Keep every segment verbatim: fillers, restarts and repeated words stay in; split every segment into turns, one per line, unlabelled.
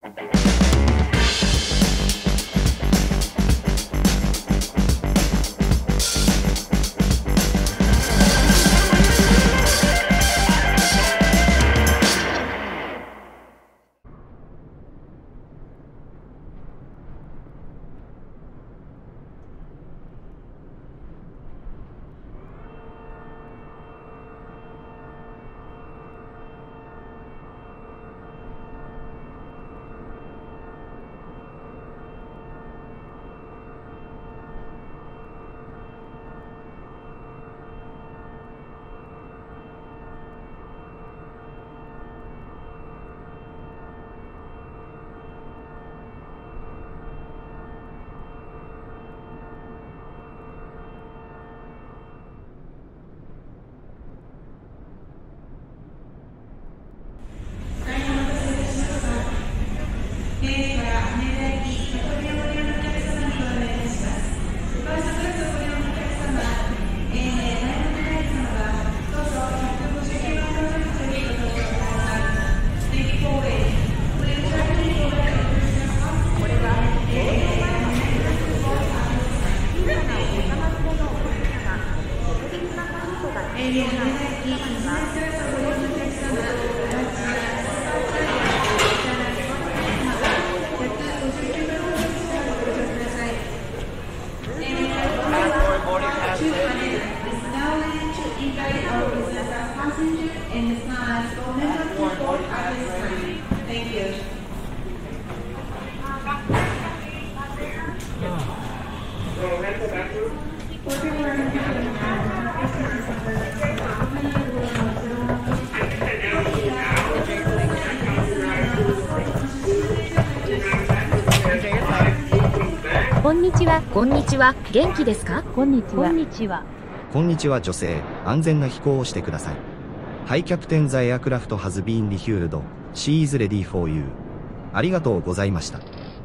こんにちは。こんにちは。元気ですか？
こんにちは。こんにちは。
こんにちは女性。安全な飛行をしてください。はい、キャプテンザエアクラフトハズビーンリヒュールド。She is ready for you。ありがとうございました。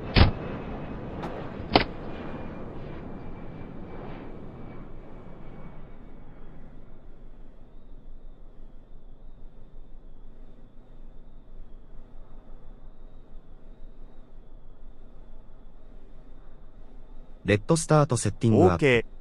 レッドスタートセッティングアップ。
OK。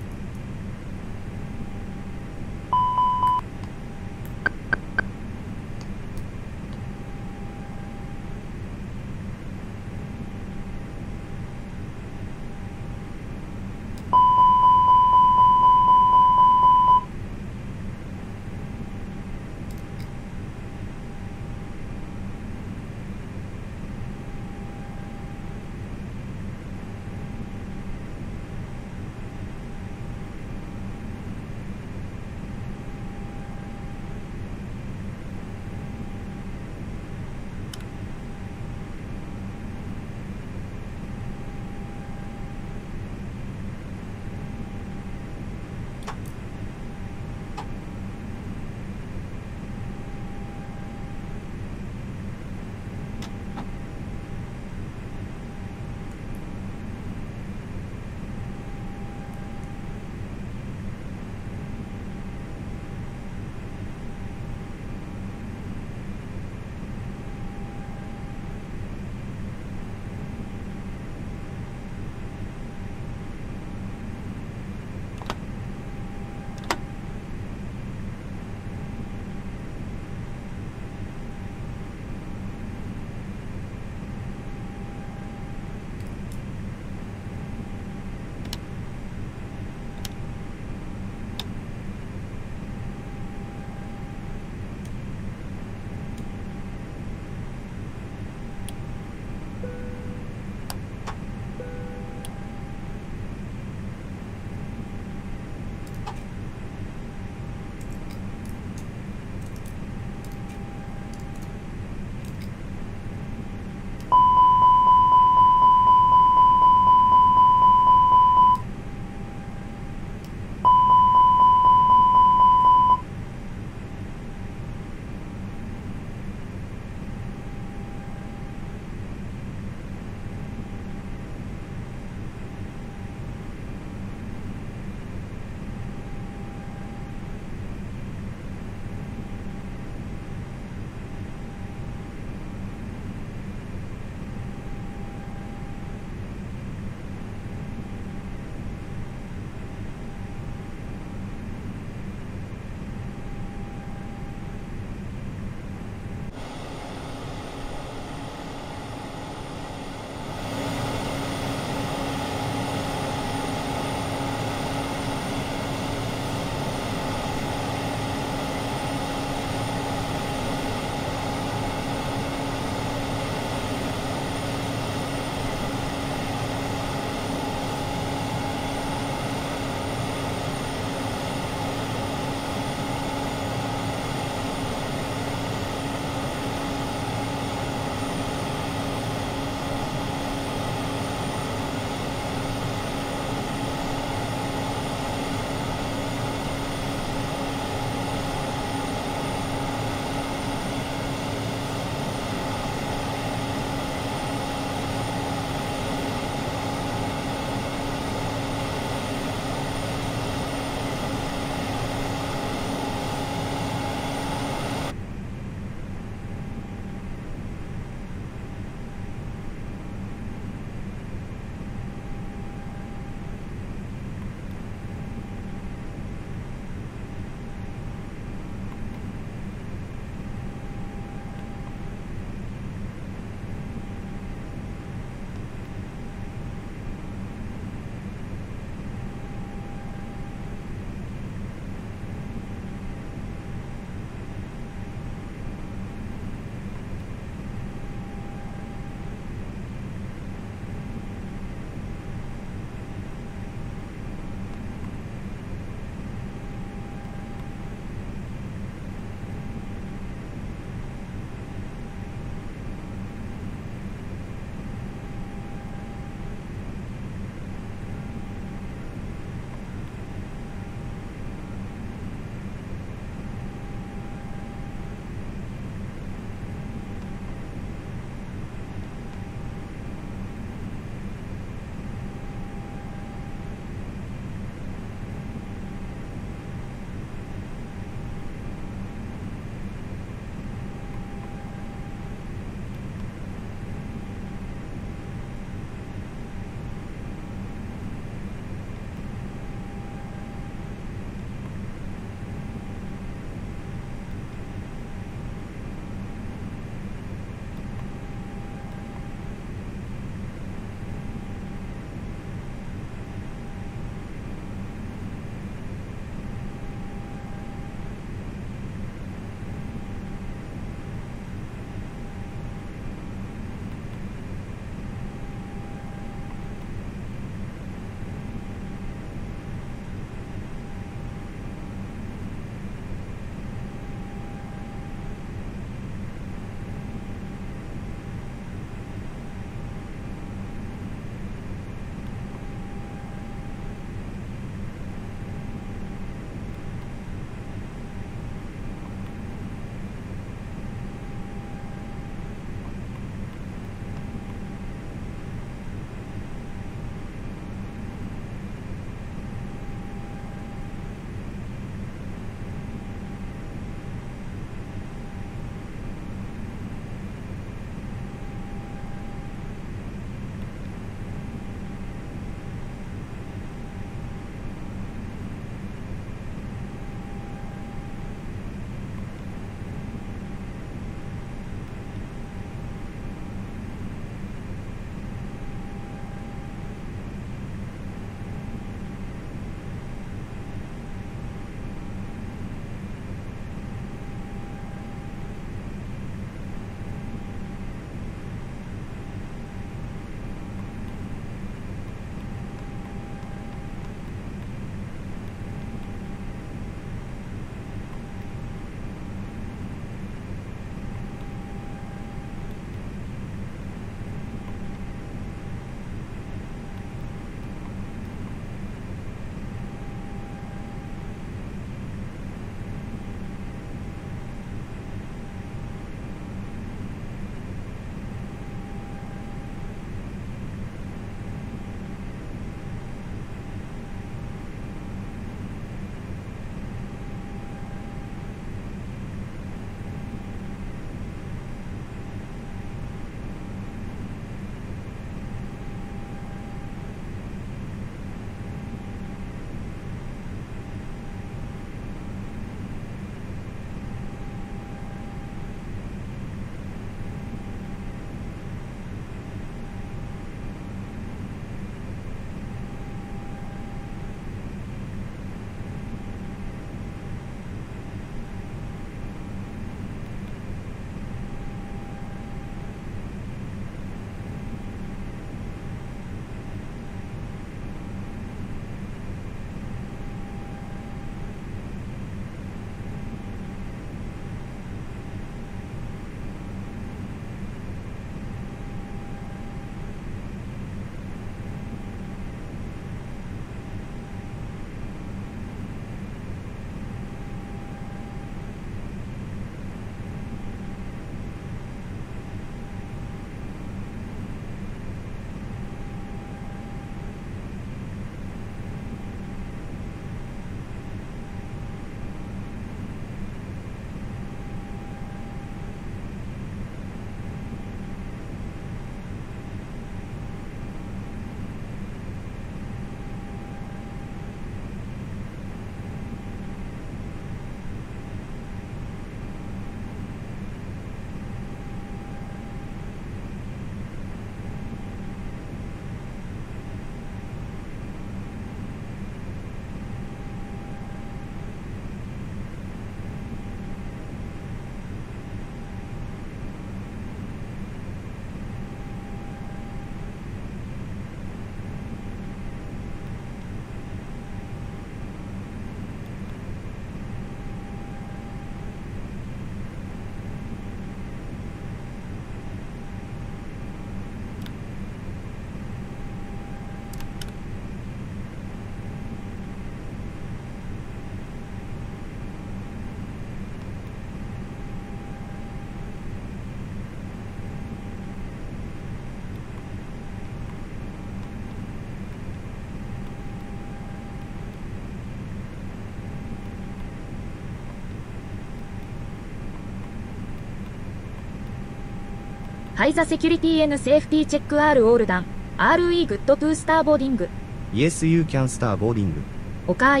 ハイザセキュリティ N セーフティチェック R オールダン アールイー グッドトゥースターボーディング。
Yes, you can start boarding.
おかい。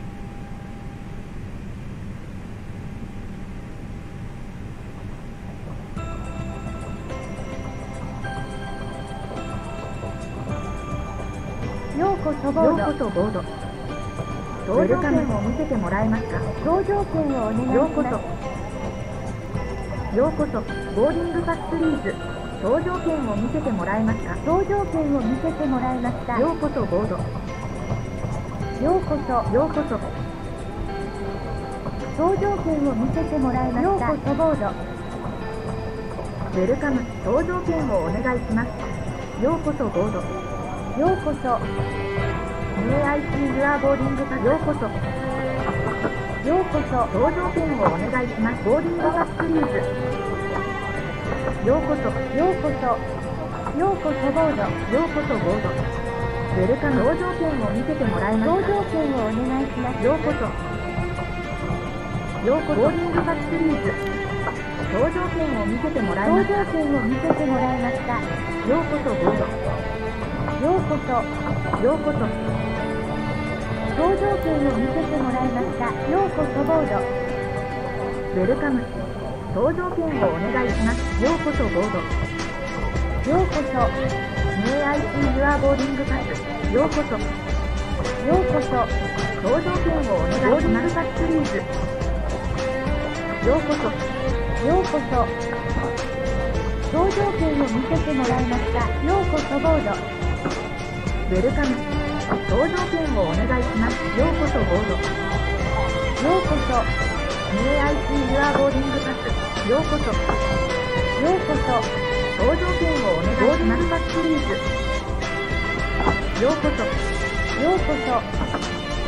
ようこそボード。ようこそボード。搭乗券を見せてもらえますか。搭乗券をお願いします。ようこそ。ようこそボーディングパスプリーズ。搭乗券を見せてもらえますか。搭乗券を見せてもらえました。ようこそボード。ようこそようこそ。搭乗券を見せてもらえました。ようこそボード。ウェルカム。搭乗券をお願いします。ようこそボード。ようこそ。May I see your boarding pass? ようこそ。ようこそ。搭乗券をお願いします。ボーディングパスプリーズ。ようこそ。ようこそ。ようこそボード。ようこそボード。ウェルカム。搭乗券を見せてもらえますか。搭乗券をお願いします。ようこそ。ようこそ。ボーディングパスプリーズ。搭乗券を見せてもらえますか。搭乗券を見せてもらいました。ようこそボード。ようこそ。ようこそ。搭乗券を見せてもらいました。ようこそボード。ウェルカム。搭乗券をお願いします。ようこそボード。ようこそ。May I see your boarding pass? ようこそ。ようこそ。搭乗券をお願いします。ボーディングパスプリーズ。ようこそ。ようこそ。搭乗券を見せてもらいました。ようこそボード。ウェルカム。搭乗券をお願いします。ようこそボード。ようこそ。May I see your boarding pass? ようこそ。ようこそ。搭乗券をお願いします。ボーディングパスプリーズ。ようこそ。ようこそ。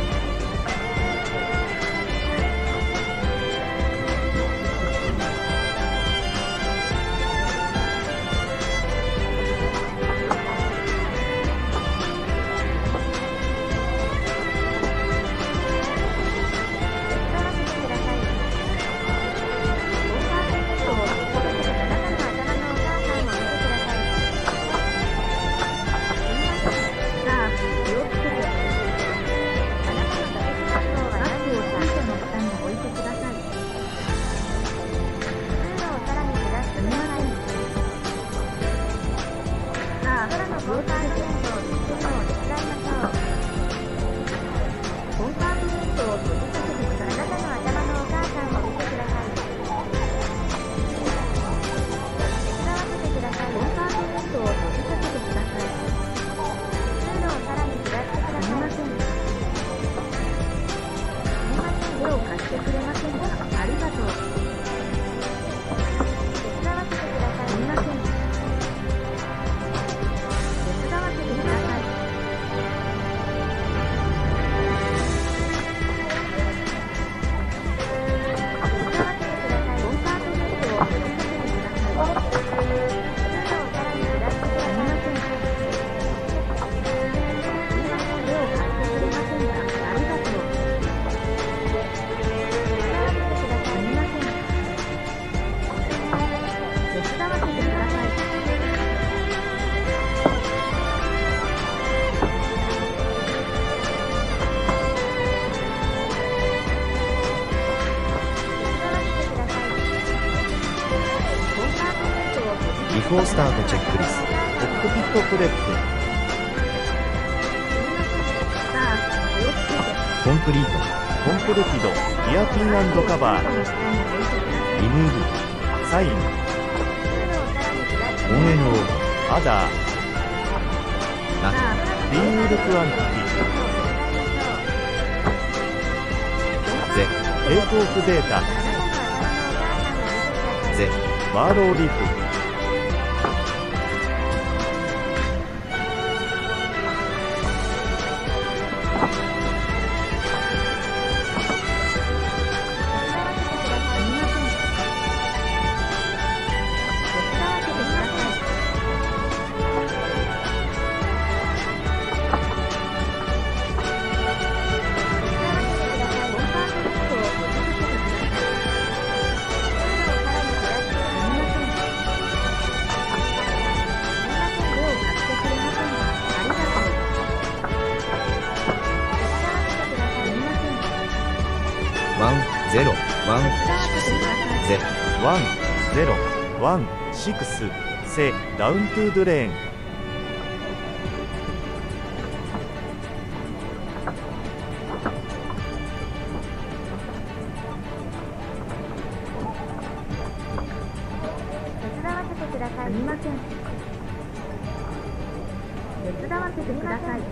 ビフォースタートチェックリスト。
コックピットプレップ。
コンプリート。
コンプレティド。イヤピン&カバー。
リムーブ。
サイン。
オンエヌオー。
アダー。
ナッ
ビーウルクアンティテ
ィ。ゼ。
ィ。テイクオフデータ。
ゼ。
バーローリーフ。
ワンゼロワンシクスゼ
ワンゼロワンシクスセダウントゥードレーン。
手伝わせてください。すみません。手伝わせてください。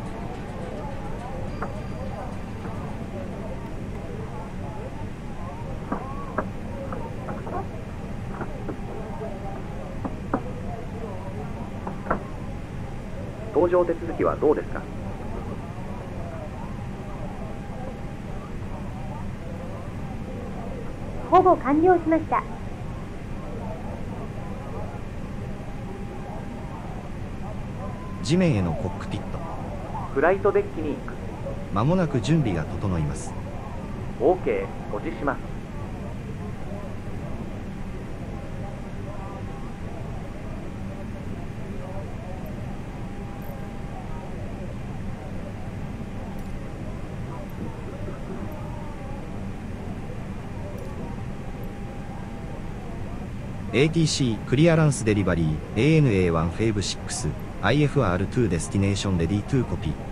搭乗手続きはどうですか？
ほぼ完了しました。
地面へのコックピット。
フライトデッキに行く。
まもなく準備が整います。
OK、保持します。
エーティーシー クリアランスデリバリー エーエヌエーワン フェイブシックス アイエフアールツー デスティネーションレディートゥーコピー。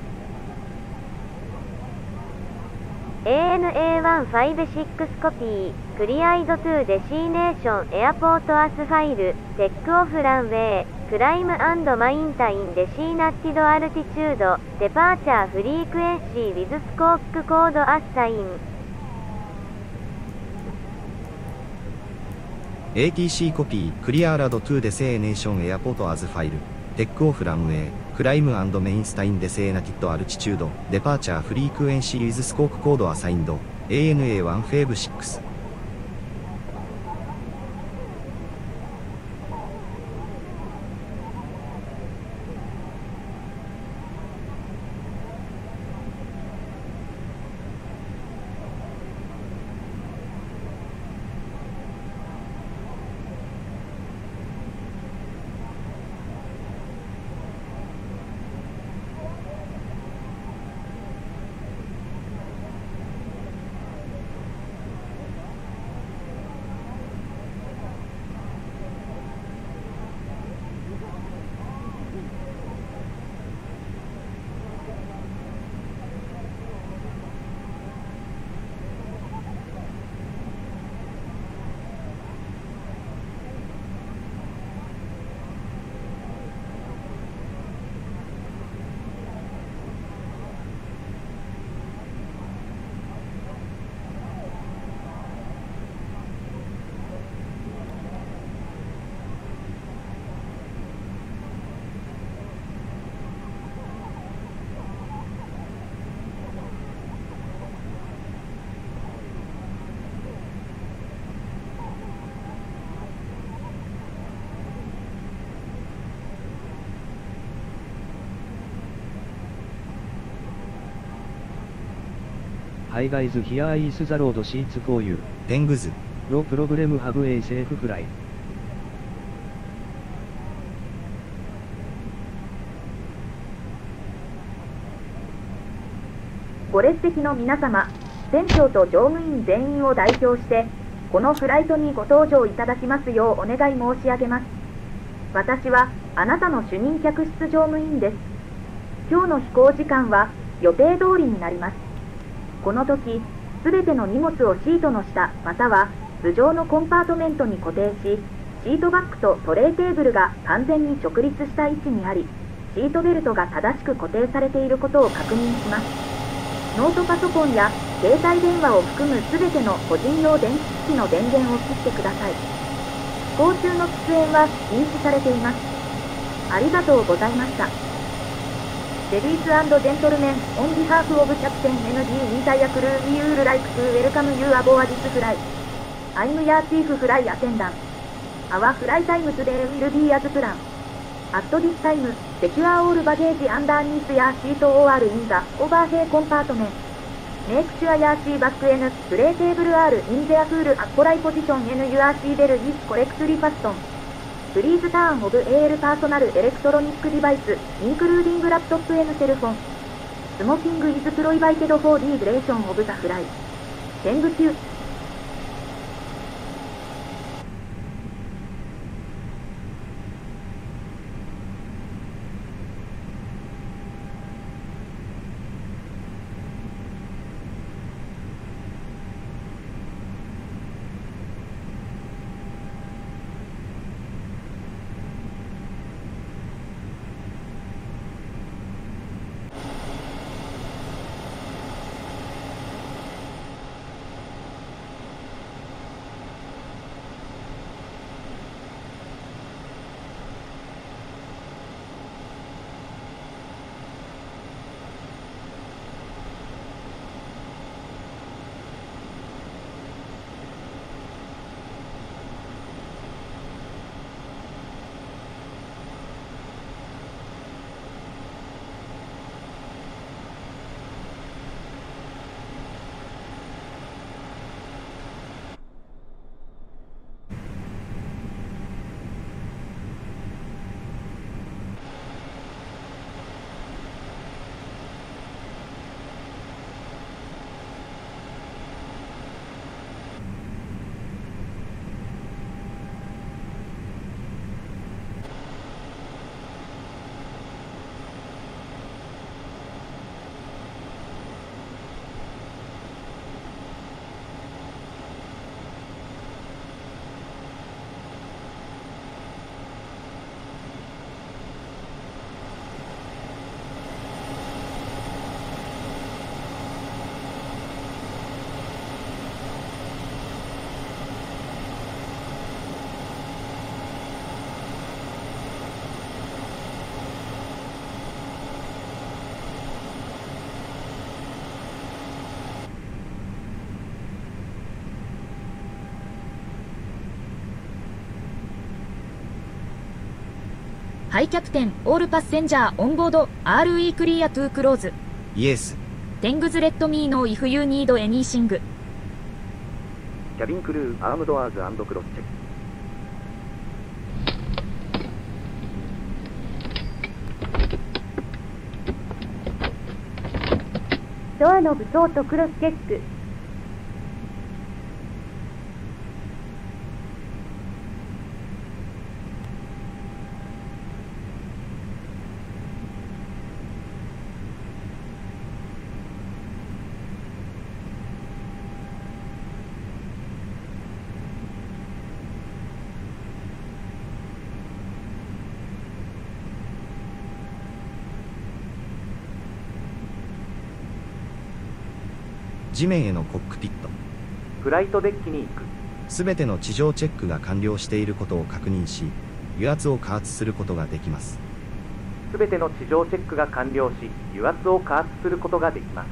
エーエヌエーワン ファイブシックス コピー、クリアイドトゥデシーネーションエアポートアスファイル、テックオフランウェイ、クライム&マインタインデシーナッティドアルティチュード、デパーチャーフリークエンシーウィズスコークコードアッサイン。
エーティーシー コピー、クリアーラドトゥデセーネーションエアポートアズファイル、テックオフランウェイ、クライム&メインスタインデセーナティッドアルチチュード、デパーチャーフリークエンシーウィズスコークコードアサインド、エーエヌエーワン フェイブシックス。
Hi guys, here is the road sheets for you.
テングズ。
No problem, have a safe flight.
ご列席の皆様、船長と乗務員全員を代表して、このフライトにご搭乗いただきますようお願い申し上げます。私はあなたの主任客室乗務員です。今日の飛行時間は予定通りになります。この時、すべての荷物をシートの下または頭上のコンパートメントに固定し、シートバッグとトレーテーブルが完全に直立した位置にあり、シートベルトが正しく固定されていることを確認します。ノートパソコンや携帯電話を含むすべての個人用電気機器の電源を切ってください。飛行中の喫煙は禁止されています。ありがとうございました。Ladies and gentlemen, on behalf of Captain エヌジー Nizaya Crew, we would like to welcome you aboard this flight. I'm your chief flight attendant. Our flight time today will be as planned. At this time, secure all baggage underneath your seat or in the overhead compartment. Make sure your seat back and tray table are in their full upright position and your seat belt is correctly fastened. Please turn off all personal electronic device, including laptop and cell phone. Smoking is prohibited for the duration of the flight. 天狗級。
ハイキャプテン、オールパッセンジャー、オンボード、アールイー クリアトゥークローズ。
イエス。
テングズレッドミーノーイフユーニードエニーシング。
キャビンクルー、アームドアーズ&クロスチェック。
ドアの武装とクロスチェック。
地面へのコックピット。
フライトデッキに行く。
すべての地上チェックが完了していることを確認し、油圧を加圧することができます。
すべての地上チェックが完了し、油圧を加圧することができます。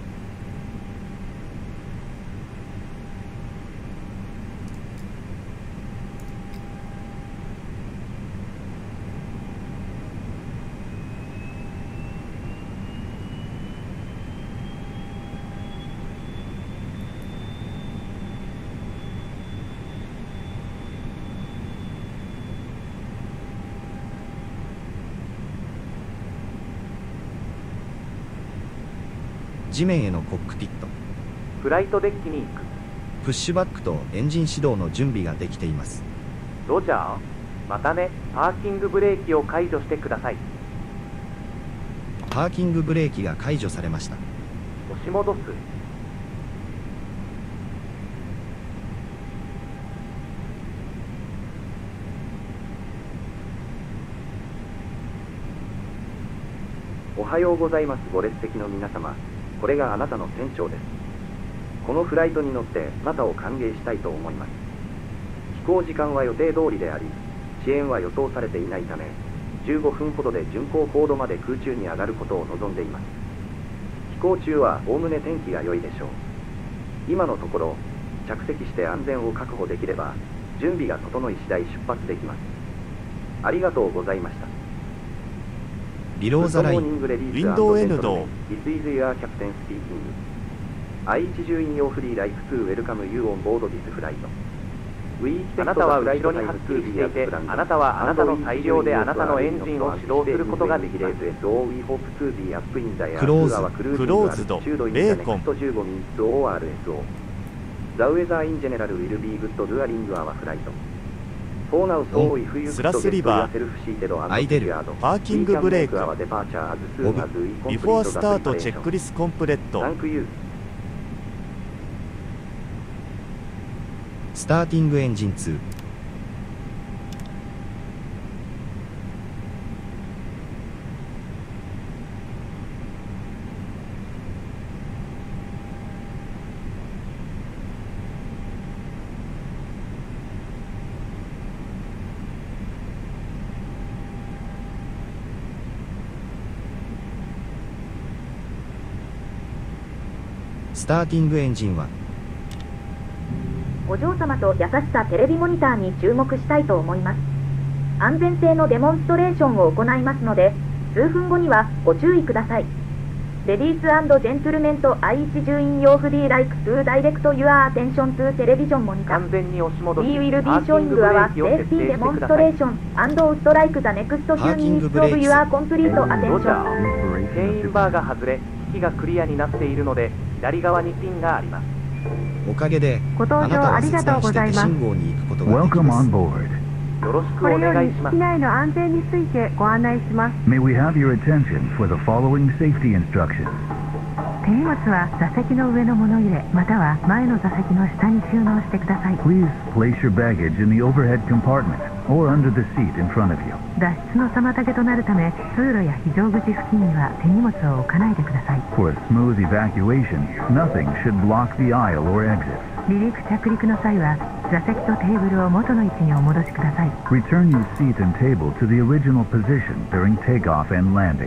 地面へのコックピット。
フライトデッキに行く。
プッシュバックとエンジン始動の準備ができています。
ロジャー。またね。パーキングブレーキを解除してください。
パーキングブレーキが解除されました。
押し戻す。おはようございます。ご列席の皆様、これがあなたの船長です。このフライトに乗ってあなたを歓迎したいと思います。飛行時間は予定通りであり、遅延は予想されていないため、じゅうごふんほどで巡航高度まで空中に上がることを望んでいます。飛行中はおおむね天気が良いでしょう。今のところ、着席して安全を確保できれば、準備が整い次第出発できます。ありがとうございました。
ビローザライン。
ウィンドウエンド。
This is your captain speaking. I 一重in your free life to welcome you on board this flight. あなたは後ろにはっきりしていて、あなたはあなたの裁量であなたのエンジンを始動することができます。
クローズ。
クローズド。ベーコン。
The weather in general will be good during our flight. For now, so if you
スラスリバー、
アイデル、
パーキングブレーク、
オブ、
ビフォースタートチェックリスコンプレット。
スターティングエンジンツー。スターティングエンジンは
お嬢様と優しさテレビモニターに注目したいと思います。安全性のデモンストレーションを行いますので、数分後にはご注意ください。レディース&ジェントルメント アイワン in your free like to direct your attention to television monitor.
完全に押し戻し、
We will be showing our safety demonstration and would like the next few minutes of your complete attention.
牽引バーが外れ、機がクリアになっているので、左側にピンがあります。
おかげで
ご搭乗ありがとうございます。
あなたは切断して手信号に行くことができます。
よろしくお
これよ
願いします。
り機内の安全についてご案内します。
May we have your attention for the following safety instructions.
手荷物は座席の上の物入れまたは前の座席の下に収納してください。
Please place your baggage in the overhead compartment or under the seat in front of you.
脱出の妨げとなるため通路や非常口付近には手荷物を置かないでください。
For a smooth evacuation, nothing should block the aisle or exit.
離陸着陸の際は座席とテーブルを元の位置にお戻しください。
Return your seat and table to the original position during takeoff and landing.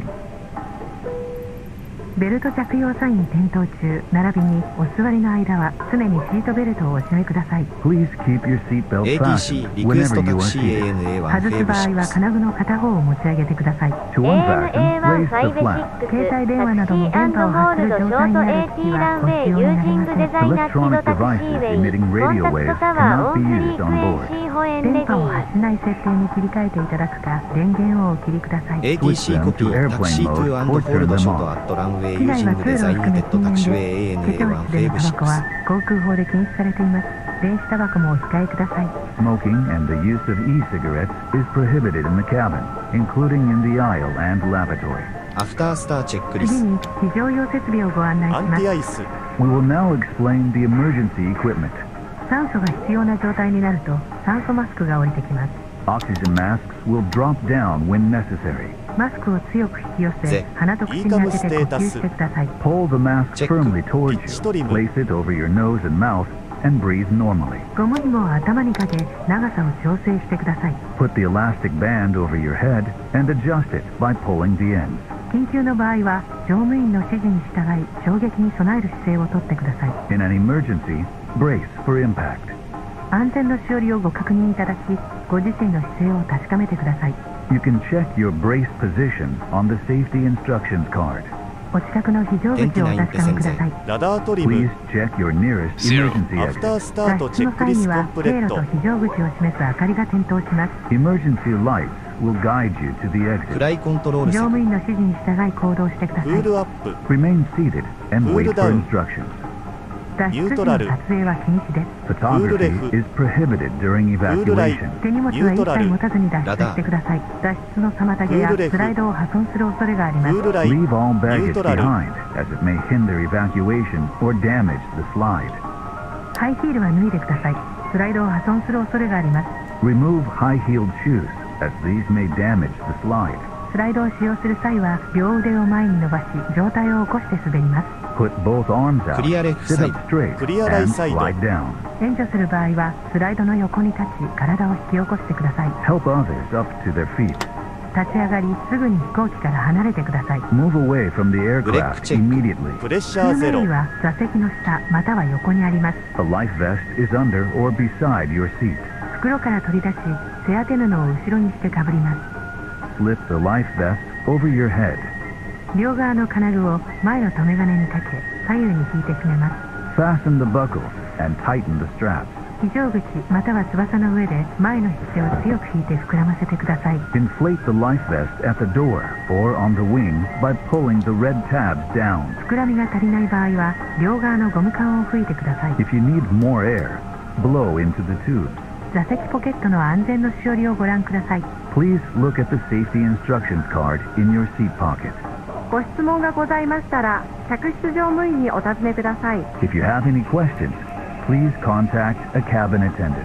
ベルト着用サイン点灯中並びにお座りの間は常にシートベルトをお締めください。
Please keep your seatbelt
エーティーシ
fastened
ー リクエス
whenever
ト
you
タ
are
クシー
seated.
エーエヌエーワン
外す場合は金具の片方を持ち上げてください。
To unfasten, raise the flap.
携帯電話などの電波を発する状態になる機器はご使用になりません。
Electronic devices emitting radio waves cannot be used on board.
電波を発しない設定に切り替えていただくか電源をお切りください。
エーティーシー コピータクシートゥー&ホールドショートアットランウェイユージングデザインテッドタクシュエーエーエヌエーワン フェーブシックス。
航空法で禁止されています。電子タバコもお控えください。
Smoking and the use of e-cigarettes is prohibited in the cabin, including in the aisle and lavatory.
アフタースターチェックリス
次に非常用設備をご案内し
アン
ます。
ティアイス、
We will now explain the emergency equipment.
酸素が必要な状態になると酸素マスクが降りてきます。
Oxygen masks will drop down when necessary.
マスクを強く引き寄せ
ぜ
鼻と口に当てて呼吸してください。
Pull the mask
Check.
firmly towards
Pitch
you.
trim.
Place it over your nose and mouth and breathe normally.
ゴム紐を頭にかけ長さを調整してください。
Put the elastic band over your head and adjust it by pulling the ends.
緊急の場合は乗務員の指示に従い衝撃に備える姿勢をとってください。
In an emergency, brace for impact.
安全のしおりをご確認いただきご自身の姿勢を確かめてください。
You can check your brace position on the safety instructions card.
お近くの非常口をお確かめください。
ラダートリム、
Please check your nearest emergency
アフター
exit.
スタートチェックリスコンプレット。
脱出の際には経路と非常口を示す明かりが点灯します。
Emergency lights will guide you to the
フ
exit.
ライコントロール席
乗務員の指示に従い行動してください。
プールアップ、
Remain seated and wait
Cool
for
down.
instructions.
脱出時の撮影は禁止です。
Photography
Ref.
is prohibited during evacuation.
手荷物は一切持たずに脱出してください。脱出の妨げや
Ref.
スライドを破損する恐れがあります
プー。ルライン、
Leave all
ニュ
baggage
ートラル、
behind, as it may hinder evacuation or damage the slide.
ハイヒールは脱いでください。スライドを破損する恐れがあります。
Remove high-heeled shoes, as these may damage the slide.
スライドを使用する際は両腕を前に伸ばし上体を起こして滑ります。
Put both arms out,
Clear left
sit
side.
up straight,
Clear right
and
side.
slide down.
援助する場合はスライドの横に立ち体を引き起こしてください。
Help others up to their feet.
立ち上がりすぐに飛行機から離れてください。
Move away from the aircraft
check.
immediately.
プレッシャーゼロ
救命、は座席の下または横にあります。
A life vest is under or beside your seat.
袋から取り出し背当て布を後ろにしてかぶります。
Slip the life vest over your head.
両側の金具を前の留め金にかけ左右に引いて締めます。
Fasten the buckles and tighten the straps.
非常口または翼の上で前の引き手を強く引いて膨らませてください。
Inflate the life vest at the door or on the wing by pulling the red tabs down.
膨らみが足りない場合は両側のゴム管を吹いてください。
If you need more air, blow into the tubes.
座席ポケットの安全のしおりをご覧ください。
Please look at the safety instructions card in your seat pocket.
ご質問がございましたら客室乗務員にお尋ねください。
If you have any questions, please contact a cabin attendant.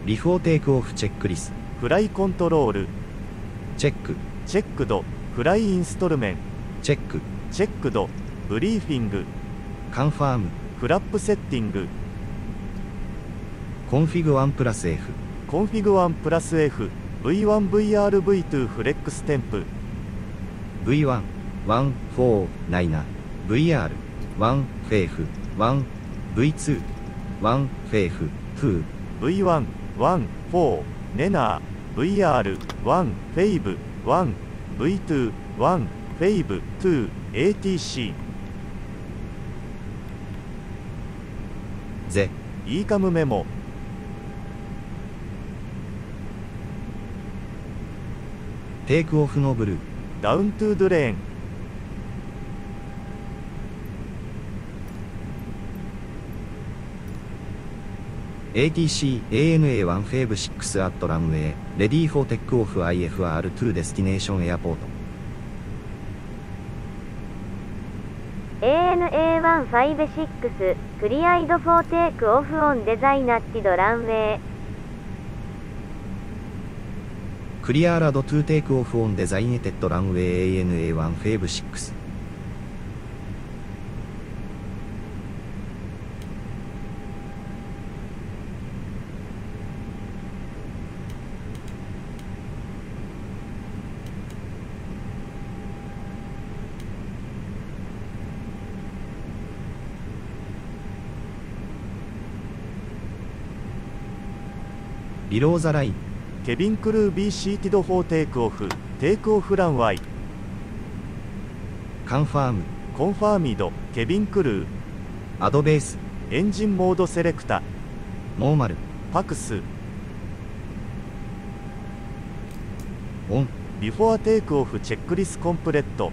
ビフォーテイクオフチェックリス
フライコントロール、
チェック
チェックド、フライインストルメン、
チェック
チェックド、ブリーフィング、
カンファーム
フラップセッティング、
コンフィグワンプラス F
コンフィグワンプラス F、ブイワンブイアールブイツー フレックステンプ、
ブイワン、ワン、フォー、ナイナ、ブイアール、ワン、フェイフ、ワン、ブイツー、ワン、フェイフ、ツー、
ブイワン、ワン、フォー、ネナー、ブイアール、ワン、フェイブ、ワン、ブイツー、ワン、フェイブ、ツー、エーティーシー、
ゼ、
イーカムメモ、
テイクオフのブルー、
ダウントゥードレーン、
エーティーシー、エーエヌエーワン フェイブシックス アットランウェイ、レディーフォーテックオフ アイエフアールツー デスティネーションエアポート。
エーエヌエーワン ファイブシックス クリアイドフォーテイクオフオンデザイナッティドランウェイ。
クリアーラドトゥーテイクオフオンデザイネテッドランウェイ エーエヌエーワン フェイブシックス。ビローザライン、
ケビンクルー B シーティドフォーテイクオフ、テイクオフランワイ、
カンファーム、
コンファーミド、ケビンクルー、
アドベース、
エンジンモードセレクタ、
ノーマル、
パクス、
オン、
ビフォアテイクオフチェックリスコンプレット、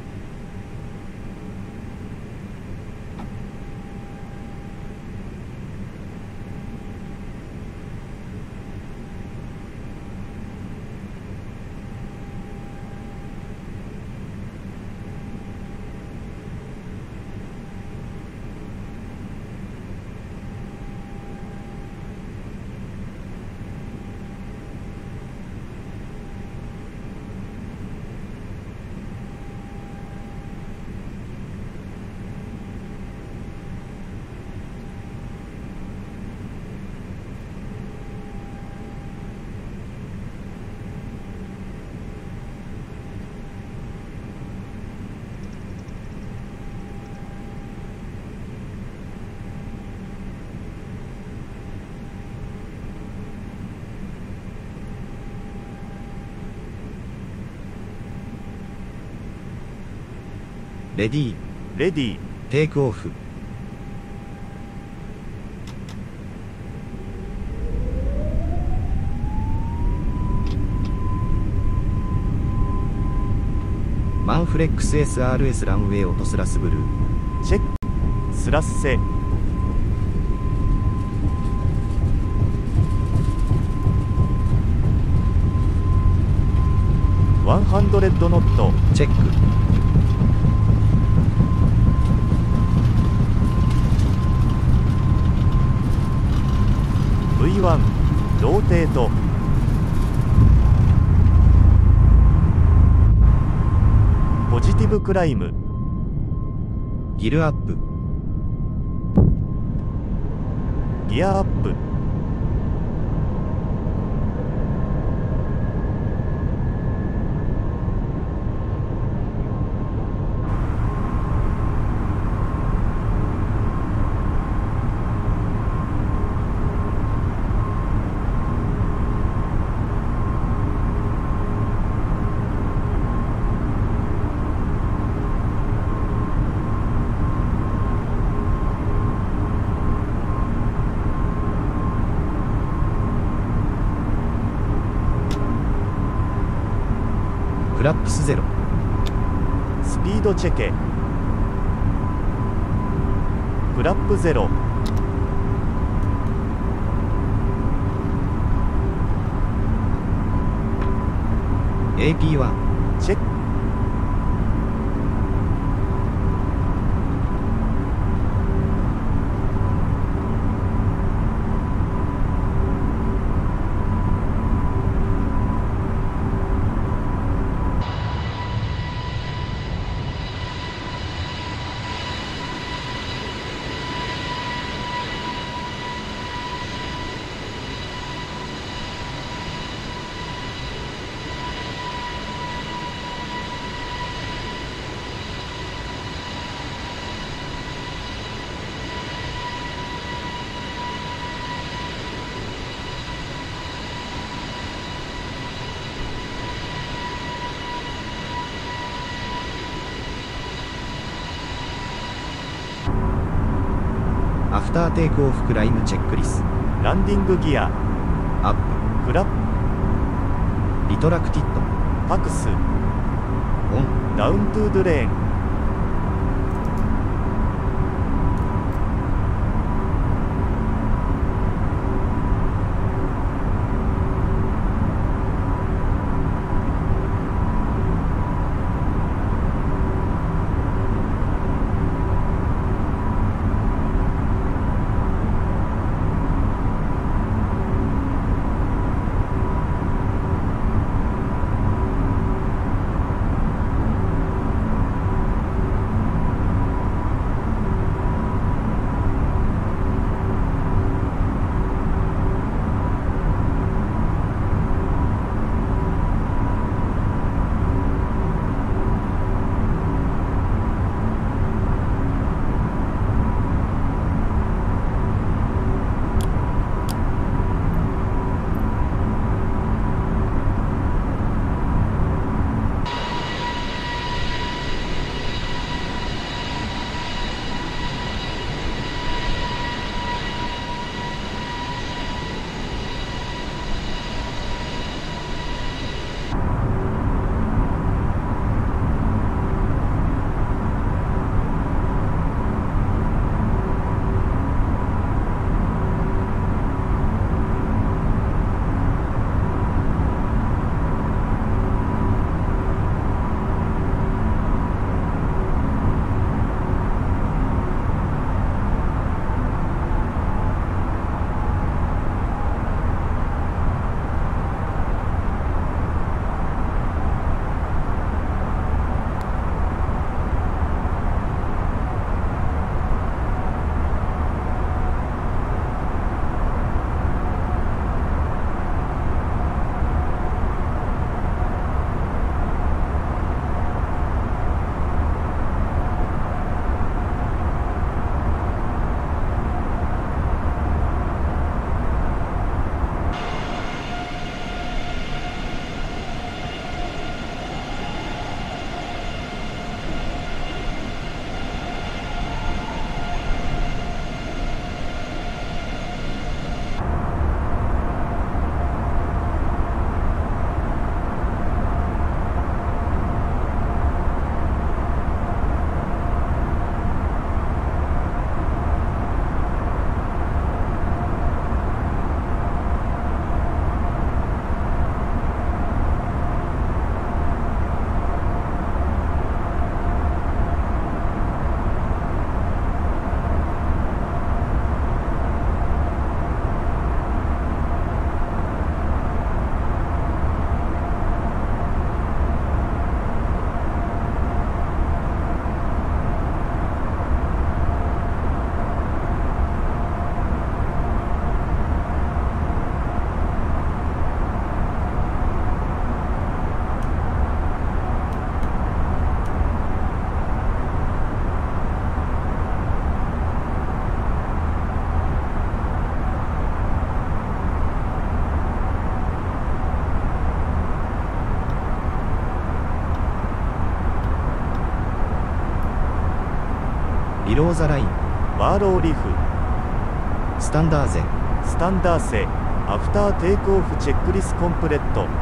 レディー、
レディー、
テイクオフ。マンフレックス エスアールエス ランウェイオトスラスブルー、
チェック、スラッセ、ワンハンドレッドノット、
チェック、
ブイワン、ローテート、ポジティブクライム、
ギルアップ、
ギアアップ、
フラップスゼロ、
スピードチェケ、フラップゼロ、
エーピーワン、
チェック、
ターテイクオフクライムチェックリス。
ランディングギア、
アップ。
フラッ
リトラクティッド。
プ、パクス、
オン。
ダウントゥードレーン。
ビローザライン。
ワーローリフ。
スタンダーゼ。
スタンダーセ。アフターテイクオフチェックリスコンプレット。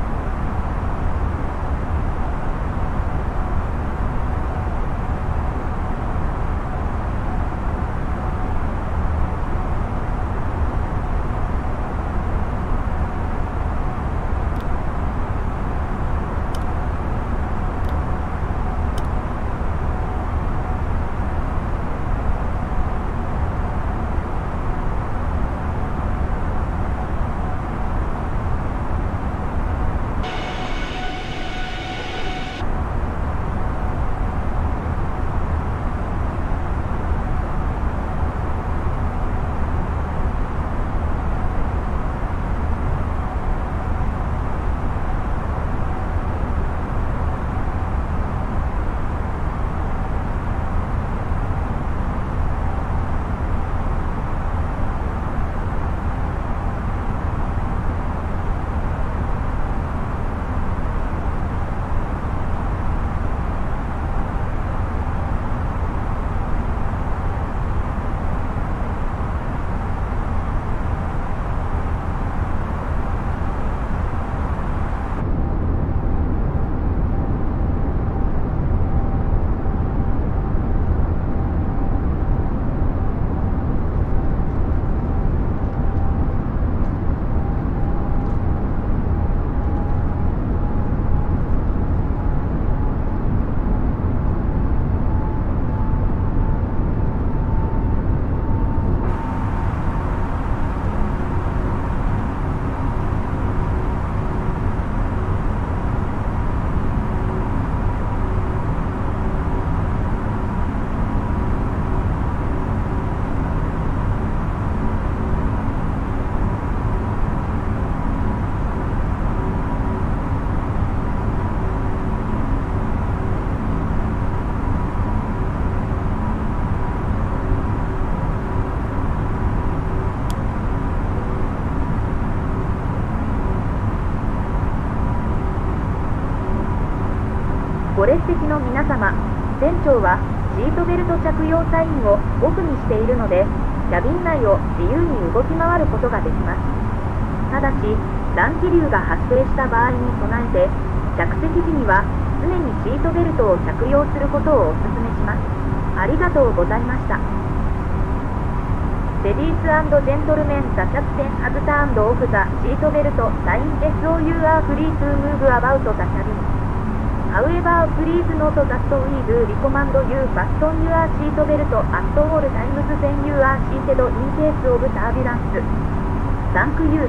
ご列席の皆様、船長はシートベルト着用サインをオフにしているので、キャビン内を自由に動き回ることができます。ただし、乱気流が発生した場合に備えて、着席時には常にシートベルトを着用することをお勧めします。ありがとうございました。レディース&ジェントルメン、ザ・キャプテン・ハズターンド・オフ・ザ・シートベルト、サイン エスオーユー are free to move about the cabin. However, please note that we do recommend you fasten your seat belt at all times when you are seated in case of turbulence. Thank you.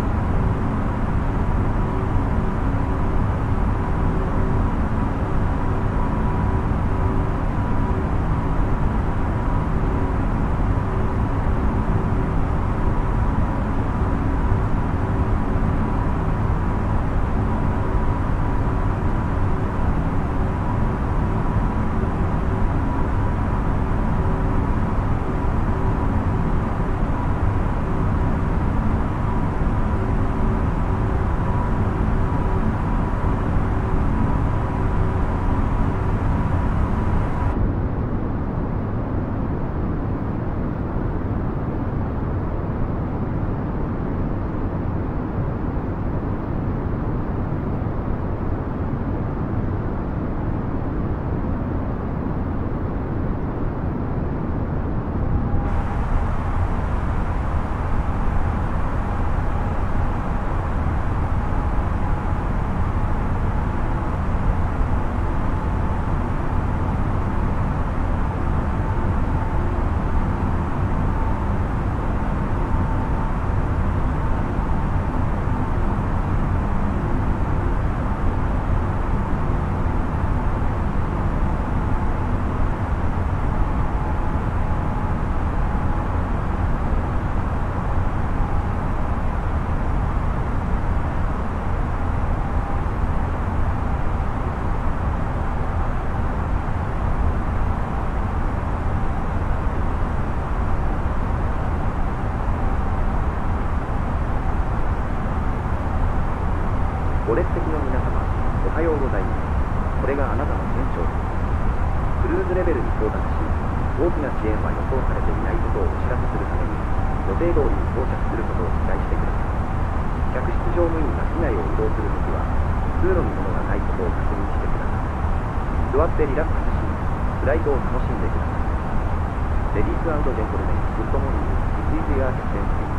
ご列席の皆様、おはようございます。これがあなたの船長です。クルーズレベルに到達し、大きな遅延は予想されていないことをお知らせするために、予定通りに到着することを期待してください。客室乗務員が機内を移動するときは、通路に物がないことを確認してください。座ってリラックスし、フライトを楽しんでください。レディース&ジェントルメン、グッドモーニング、This is your captain speaking.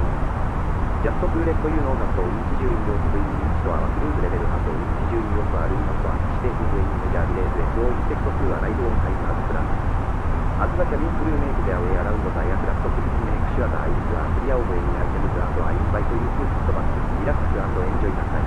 Just to let you know that each during your stay in each our cruise level and each during your are in our stating in major delays so expect to arrive on time as planned. As the cabin crew make their way around the aircraft, please make sure the aisles are clear of any items and I invite you to sit back, relax and enjoy the time.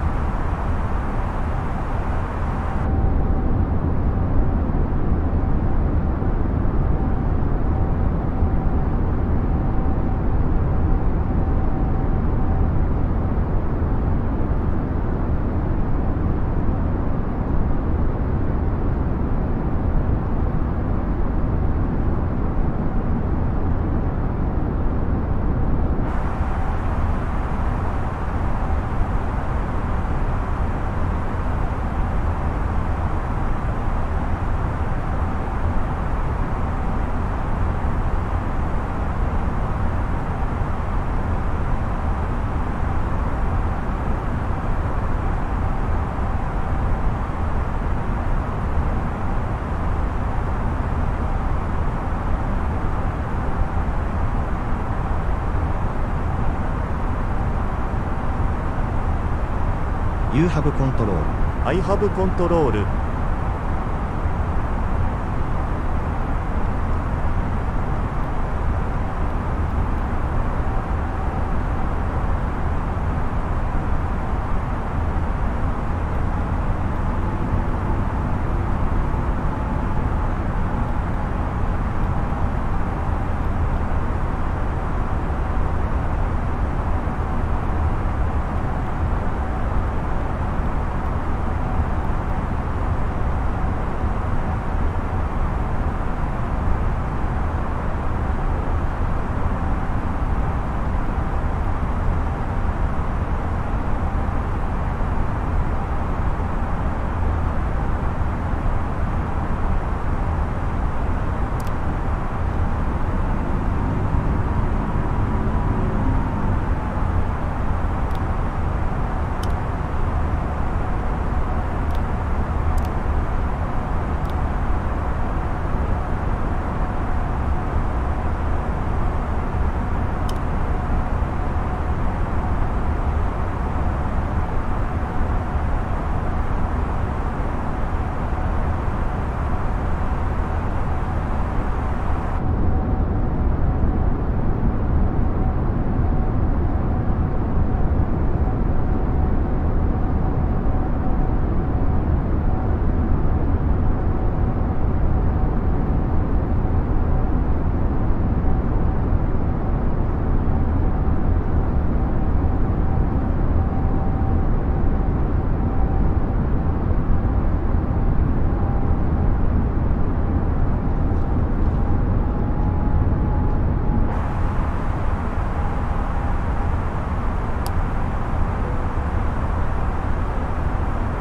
ユーハブコントロール。
I have control。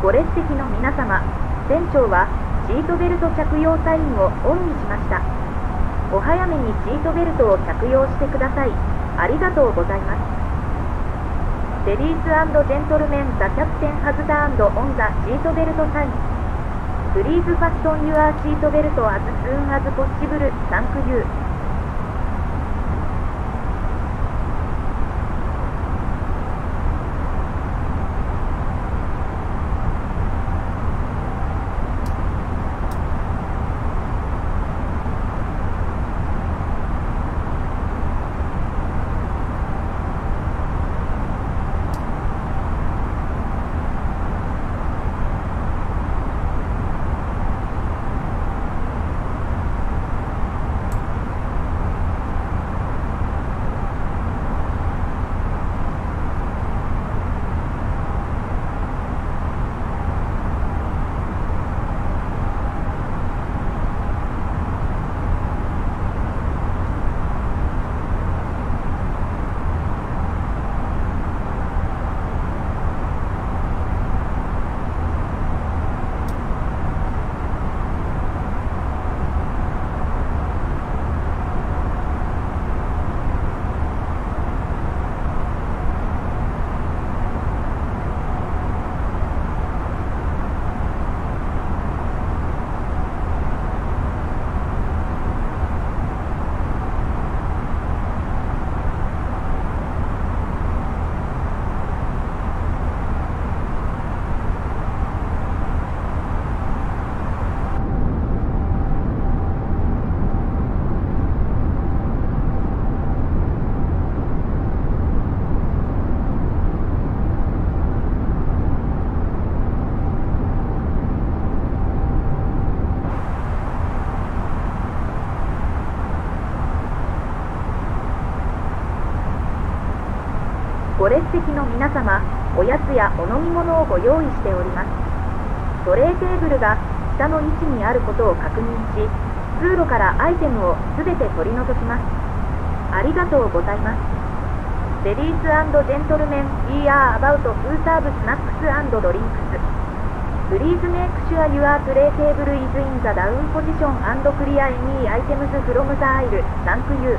ご列席の皆様、船長はシートベルト着用サインをオンにしました。お早めにシートベルトを着用してください。ありがとうございます。レディース&ジェントルメン、ザ・キャプテンハズターンド・オン・ザ・シートベルトサイン。プリーズファストンユアシートベルトアズスーンアズポッシブル、サンクユー。ご列席の皆様、おやつやお飲み物をご用意しております。トレーテーブルが下の位置にあることを確認し、通路からアイテムをすべて取り除きます。ありがとうございます。レディース&ジェントルメン、We are about to serve snacks and drinks. Please make sure your tray table is in the down position and clear any items from the aisle. Thank you.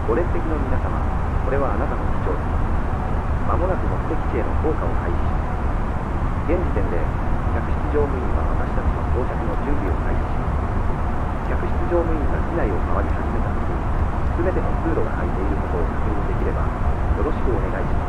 ご列席の皆様、これはあなたの機長です。まもなく目的地への降下を開始します。現時点で客室乗務員は私たちの到着の準備を開始します。客室乗務員が機内を回り始めた時に全ての通路が空いていることを確認できればよろしくお願いします。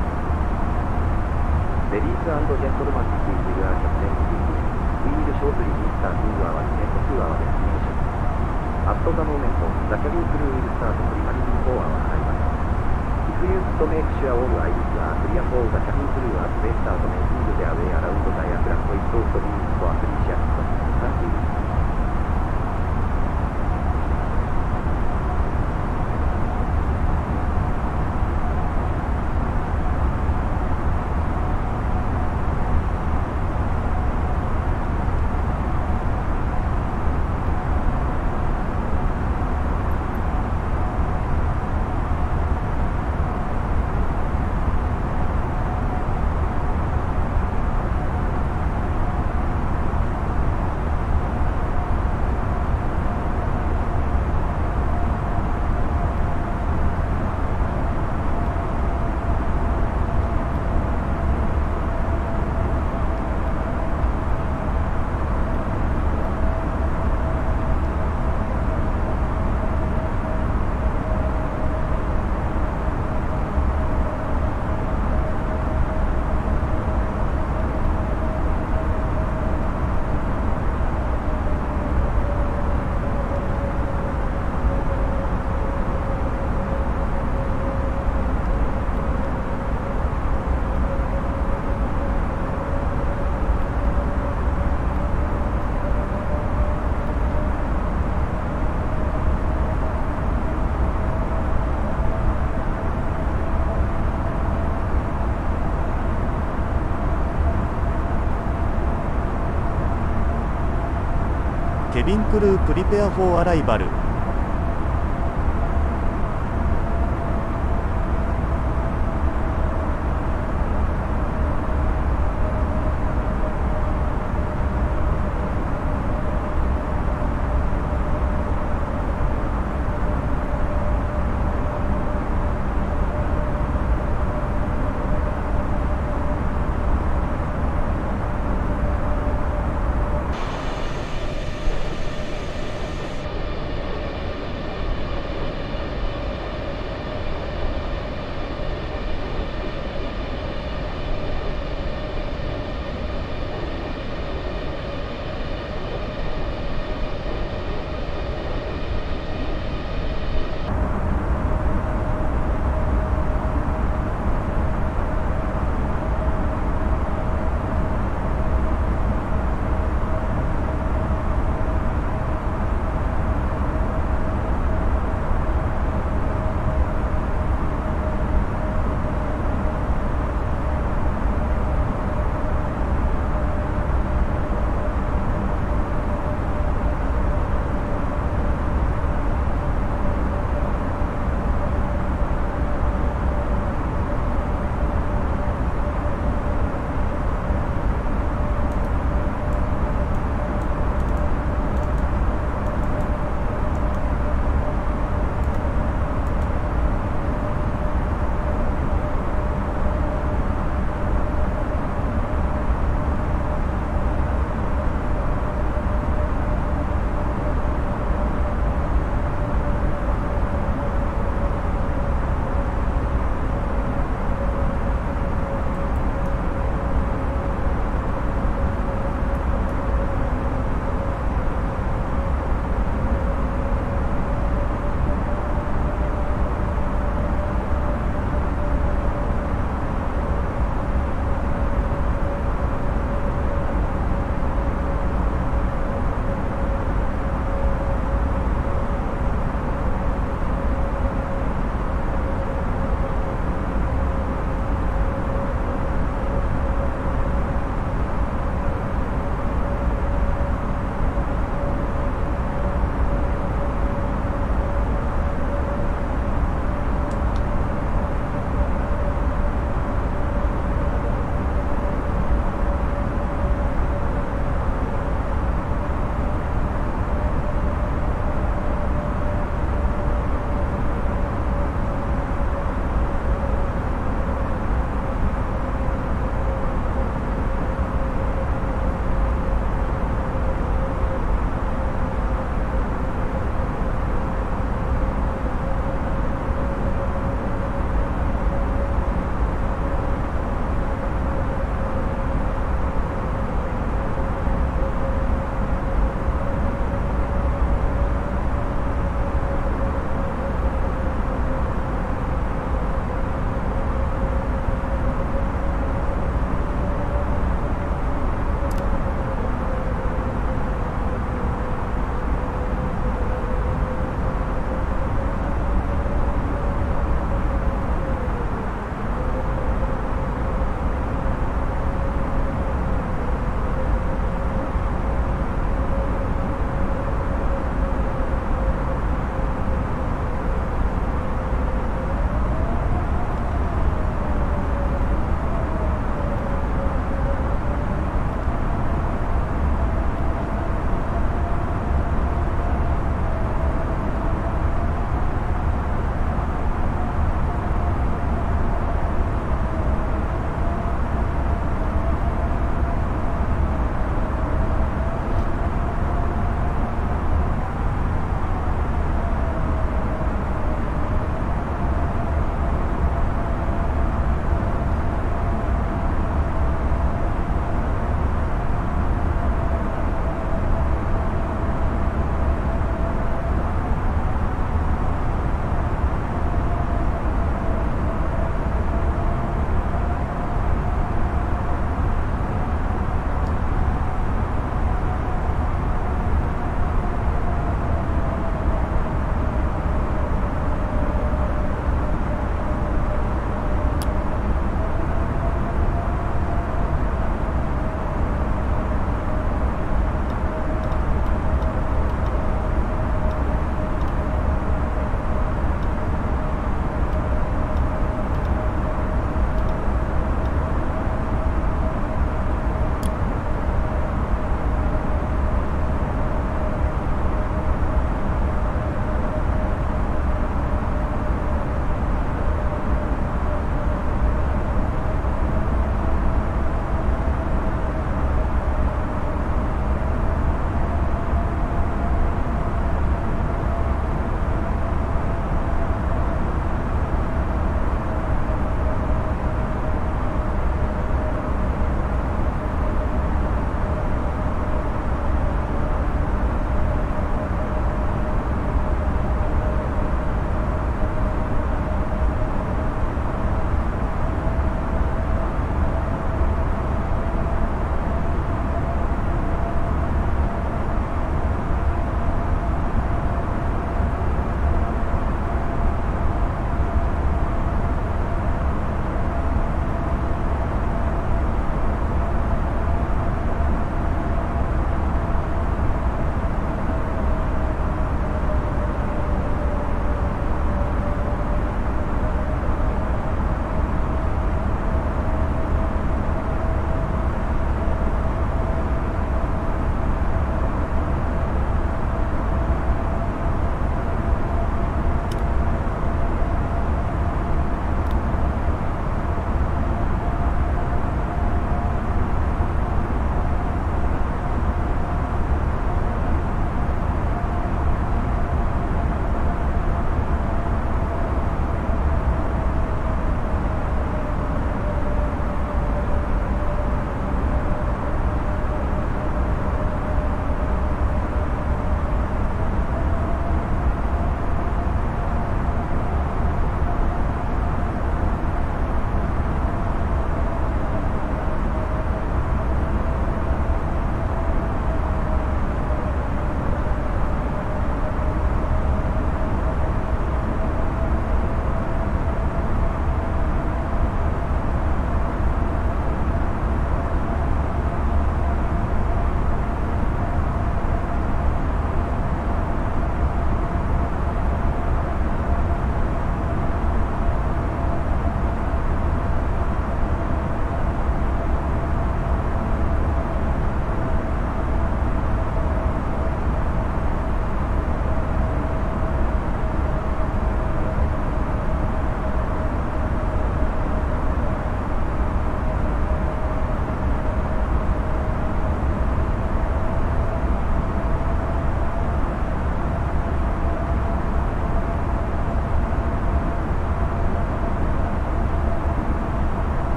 レディース&ジェントルマン、This is your captain speaking. We will shortly be starting our descent to our destination. At the moment, the cabin crew will start preparing for our arrival. If you wish to make sure all aisles are clear for the cabin crew as they start making their way around the aircraft, it also means for appreciate. Thank you.
ケビンクループリペアフォーアライバル。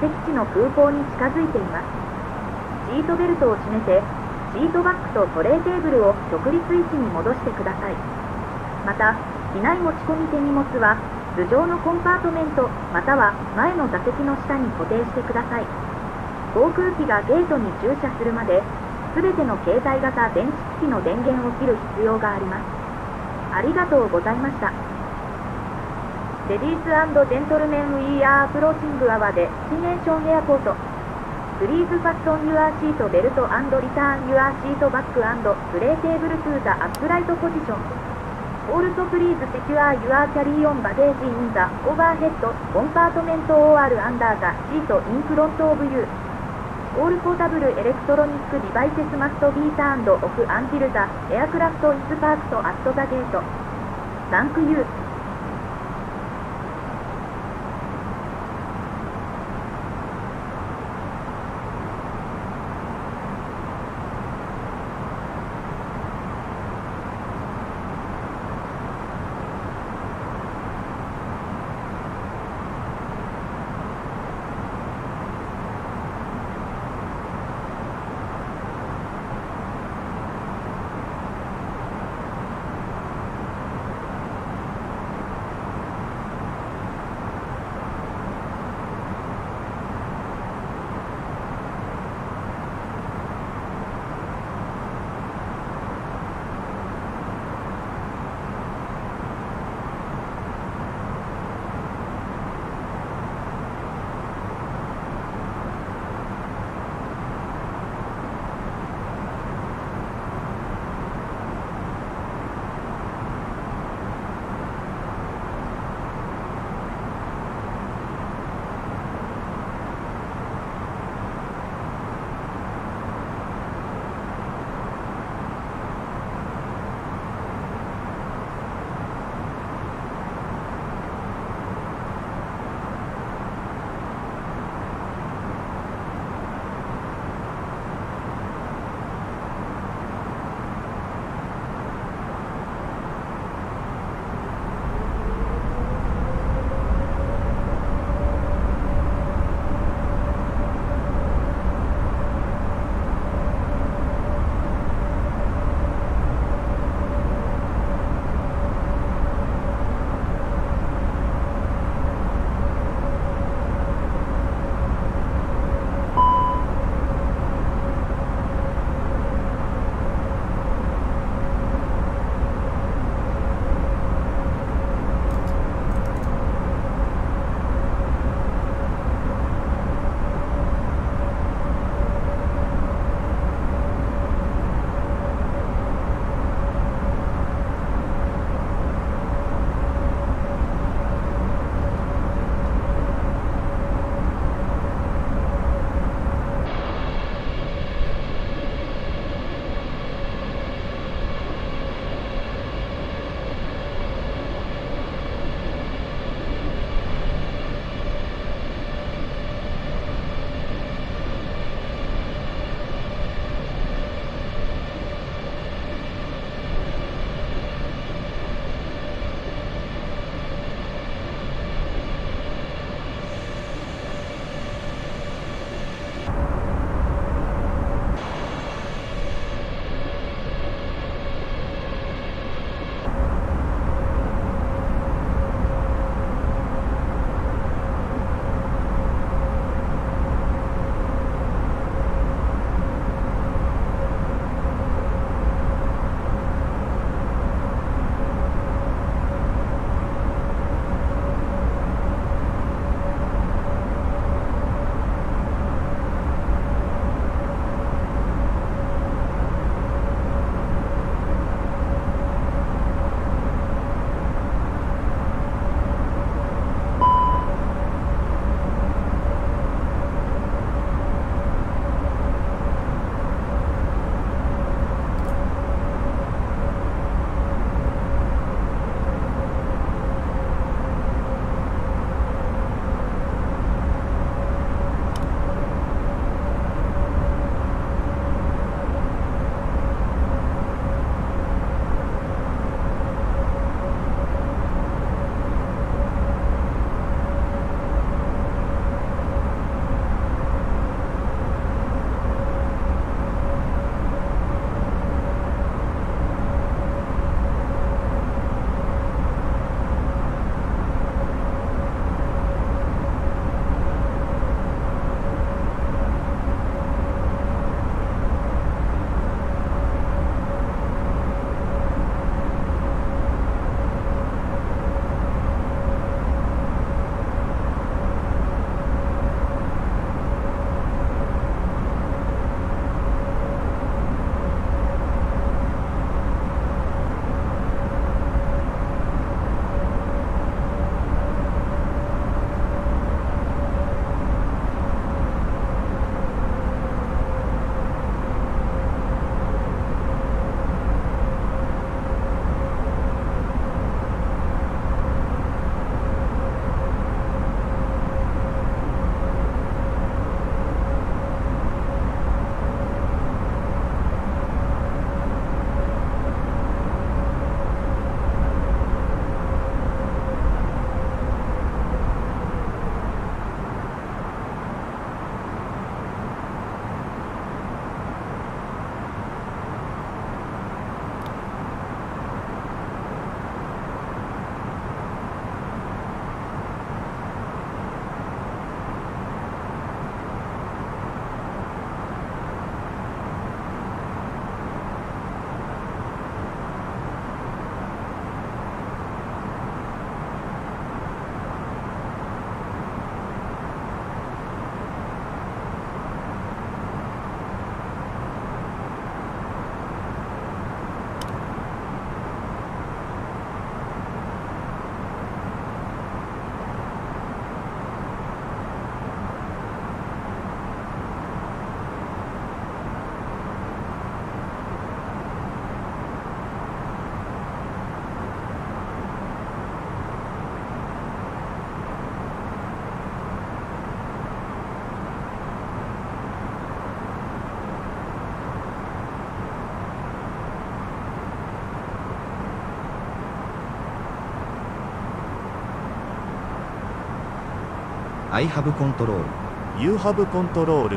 席地の空港に近づいています。シートベルトを締めて、シートバッグとトレーテーブルを直立位置に戻してください。また、機内持ち込み手荷物は頭上のコンパートメントまたは前の座席の下に固定してください。航空機がゲートに駐車するまで、すべての携帯型電池機器の電源を切る必要があります。ありがとうございました。レディース&ジェントルメン、ウィーアーアプローチングアワーでデスティネーションエアポート。プリーズファストンユアシートベルト&リターンユアシートバッグ&プレーテーブルトゥーザアップライトポジション。オールソプリーズセキュアユアキャリーオンバゲージインザオーバーヘッドコンパートメント オーアール アンダーザシートインフロントオブユー。オールポータブルエレクトロニックデバイセスマストビーターンドオフアンティルザエアクラフトイズパークトアットザゲート。サンクユー。
I have control
You have control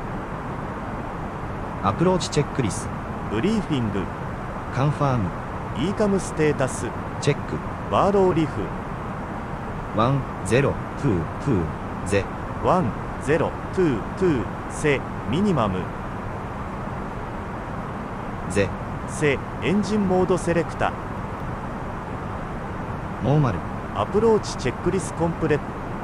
アプローチチェックリス
ブリーフィング
カンファーム
イーカムステータス
チェック
バーローリフ
ワンゼロツーツーゼ
ワンゼロツーツーセミニマム
ゼ
セエンジンモードセレクタ
ノーマル
アプローチチェックリスコンプレット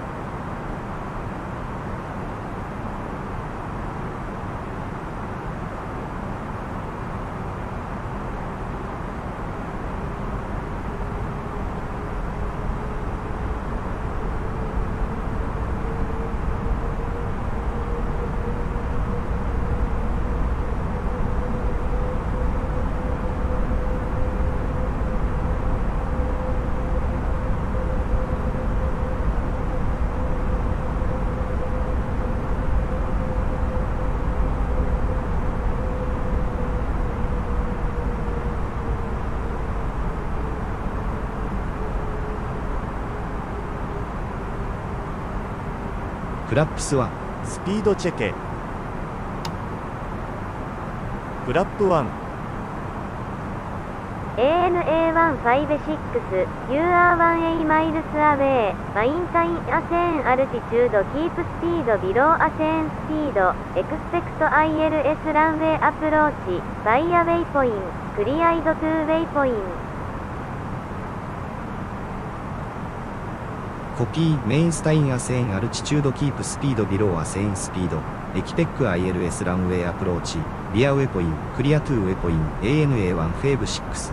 フラップスワン
スピードチェケフラップワン
エーエヌエーワンファイブシックス You are one A miles away Maintain ascent altitude Keep speed below ascent speed Expect I L S runway approach Via waypoint Cleared to waypoint
コピーメインスタインアセインアルチチュードキープスピードビローアセインスピードエキペック アイエルエス ランウェイアプローチビアウェポインクリアトゥーウェポイン エーエヌエーワン フェーブシックス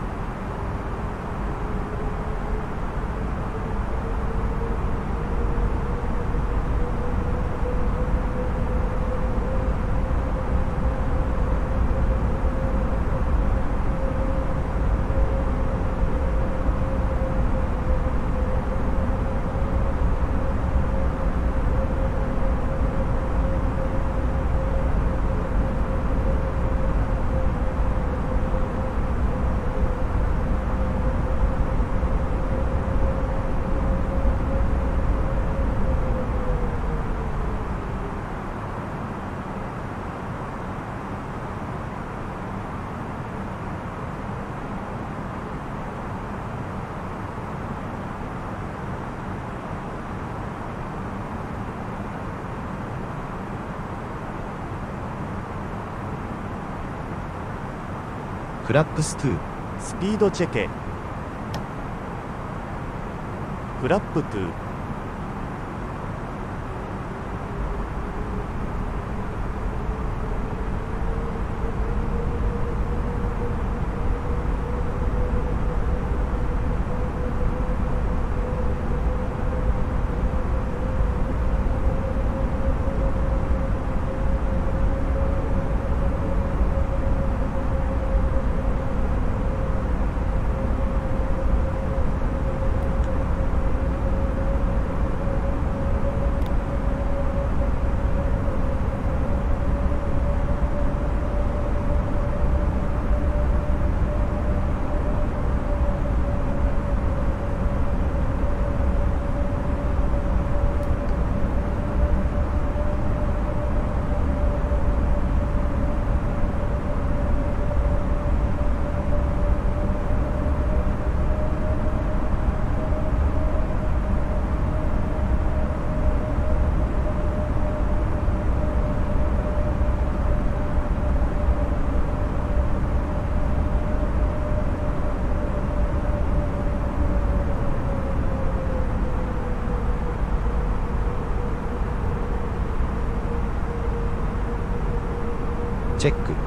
フラップスツー
スピードチェケフラップツー
チェック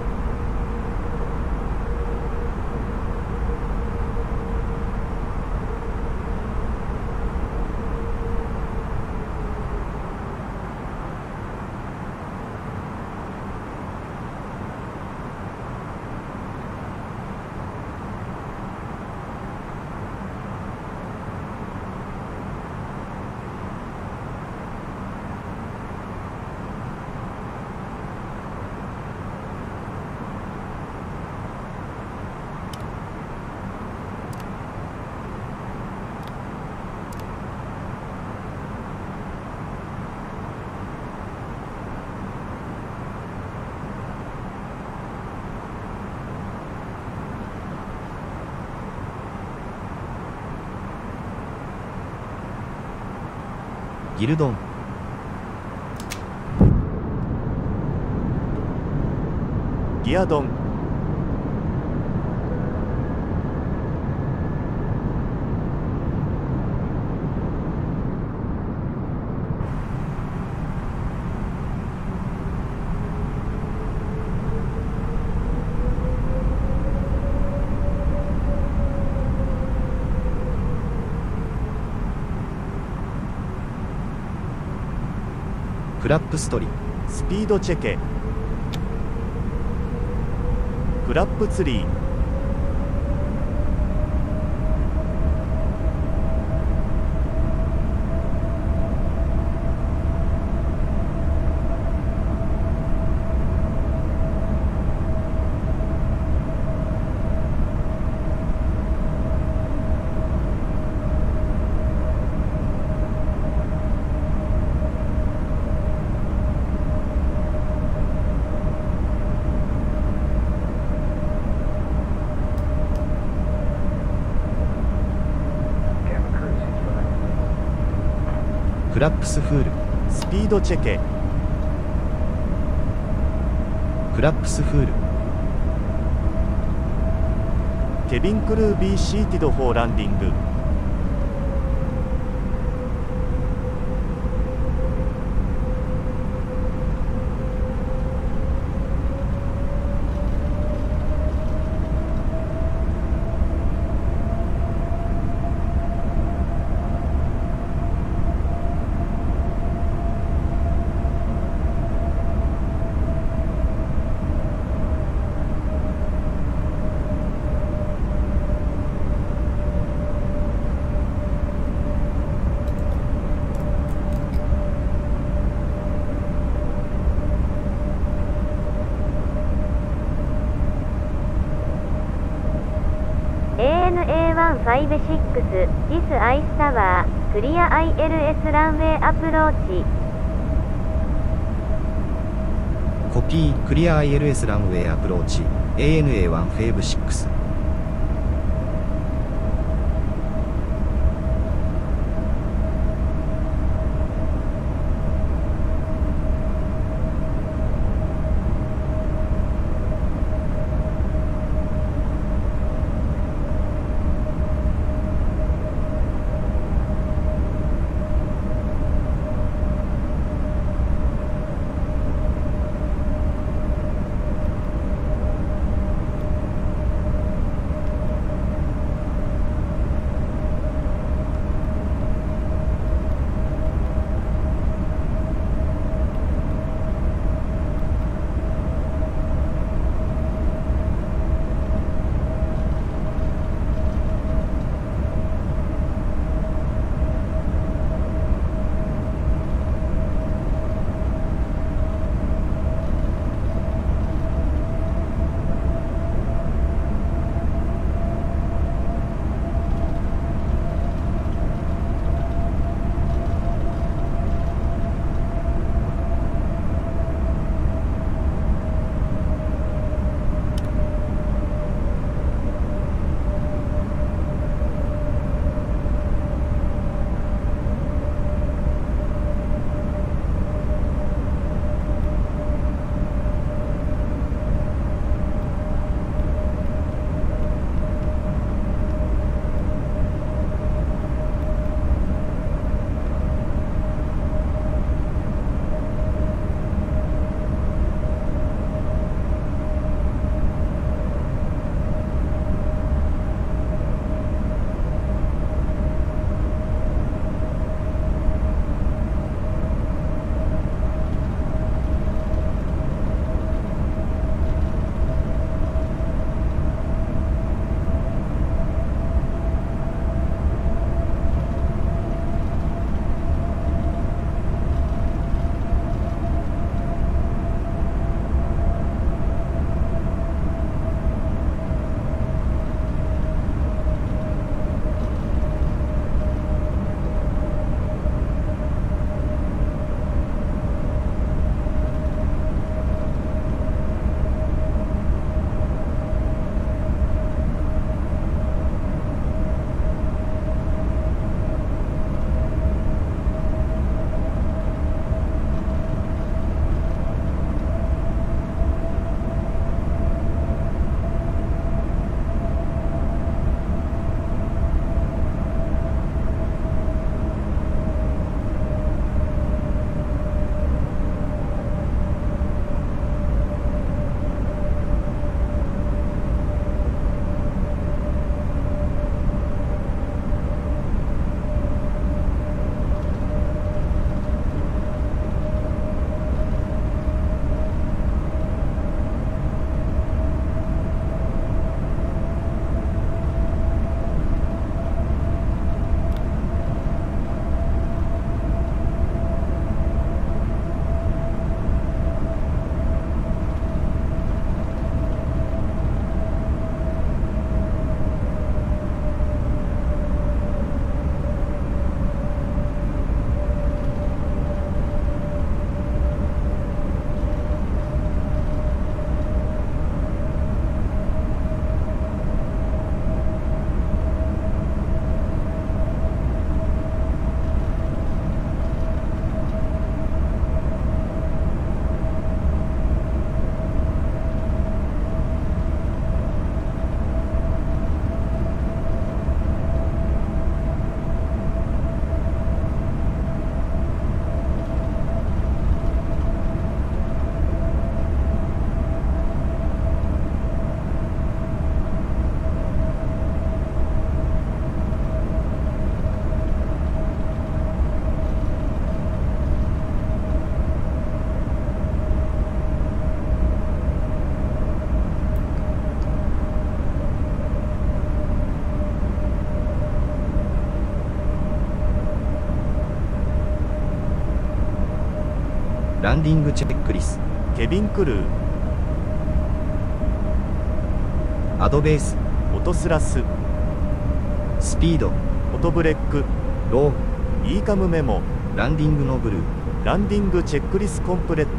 ギルドン、
ギアドン、
フラップストリ、
スピードチェケ、フラップツリー、
フラップスフール、
スピードチェケ、
フラップスフール、
ケビンクルービーシーティドフォーランディング、
エーエヌエーワンファイブシックス This Ice Tower Clear アイエルエス Runway Approach
コピー、クリア アイエルエス ランウェイアプローチ、エーエヌエーワン フェーブシックス。 ランディングチェックリス
ケビンクルー、
アドベース
オトスラス、
スピード
オトブレック、
ロー
イーカムメモ、
ランディングノブルー
ランディングチェックリスコンプレット、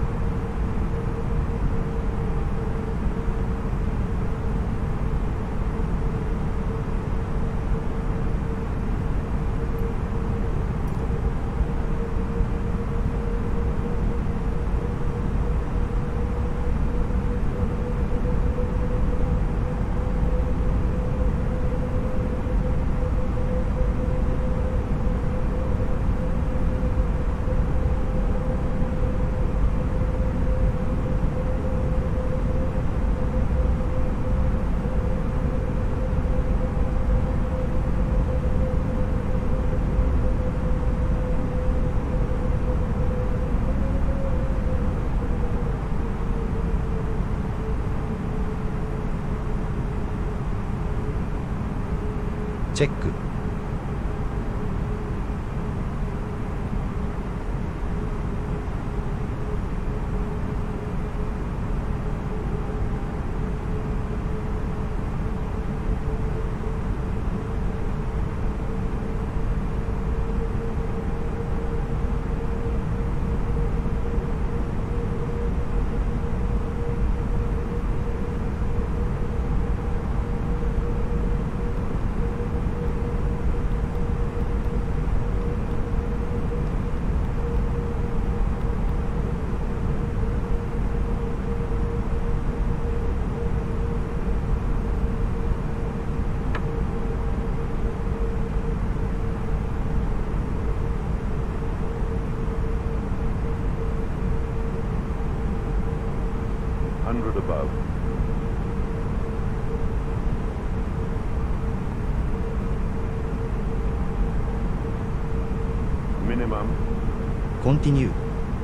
チェック
one hundred above. Minimum.
コンティニュー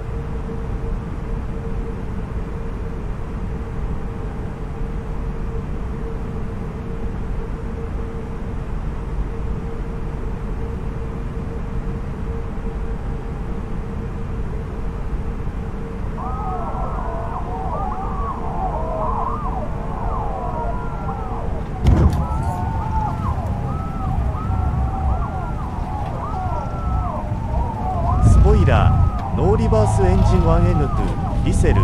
スポイラー、ノーリバースエンジン ワンエヌツー、リセル、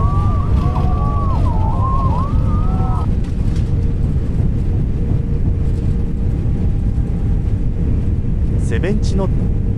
セベンチノット、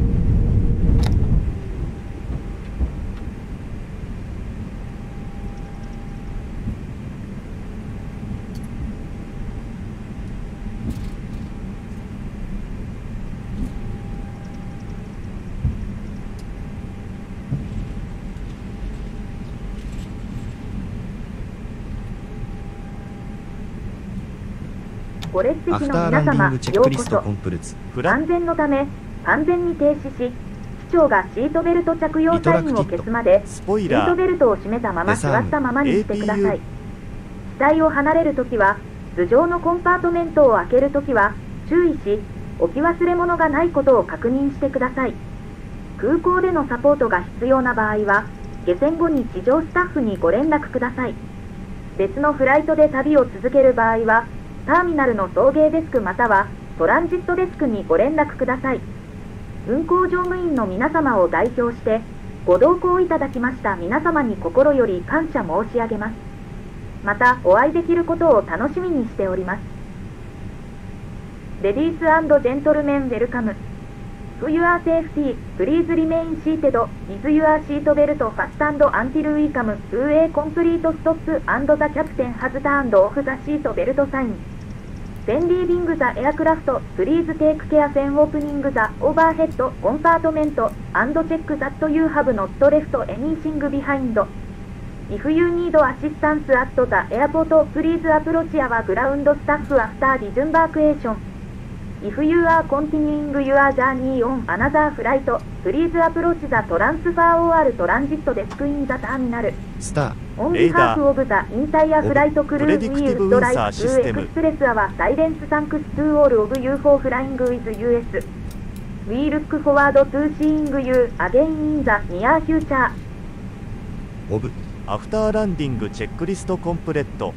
ご列席の
アフターラ
皆様、
ンディングチェッ
ようこ
クリストコ
そ。
ンプルツ
フラ
安全のため完全に停止し、機長がシートベルト着用サインを消すまで
スポイ
シー
ラー、
トベルトを締めたまま座ったままにしてください。機体を離れるときは、頭上のコンパートメントを開けるときは注意し、置き忘れ物がないことを確認してください。空港でのサポートが必要な場合は、下船後に地上スタッフにご連絡ください。別のフライトで旅を続ける場合は、ターミナルの送迎デスクまたはトランジットデスクにご連絡ください。運航乗務員の皆様を代表してご同行いただきました皆様に心より感謝申し上げます。またお会いできることを楽しみにしております。レディース&ジェントルメンウェルカム。For your safety, please remain seated with your seat belt fastened until we come to a complete stop and the captain has turned off the seat belt sign. When leaving the aircraft, please take care when opening the overhead compartment and check that you have not left anything behind. If you need assistance at the airport, please approach our ground staff after disembarkation.If you are continuing your journey on another flight, please approach the transfer or transit desk in the terminal.
スター
On
レーダ
behalf
ー
of the entire flight crew, we
Predictive
would like
Windsor
to
System
express our silence thanks to all of you for flying with ユーエス. We look forward to seeing you again in the near future.
オブ。
アフターランディングチェックリストコンプレット。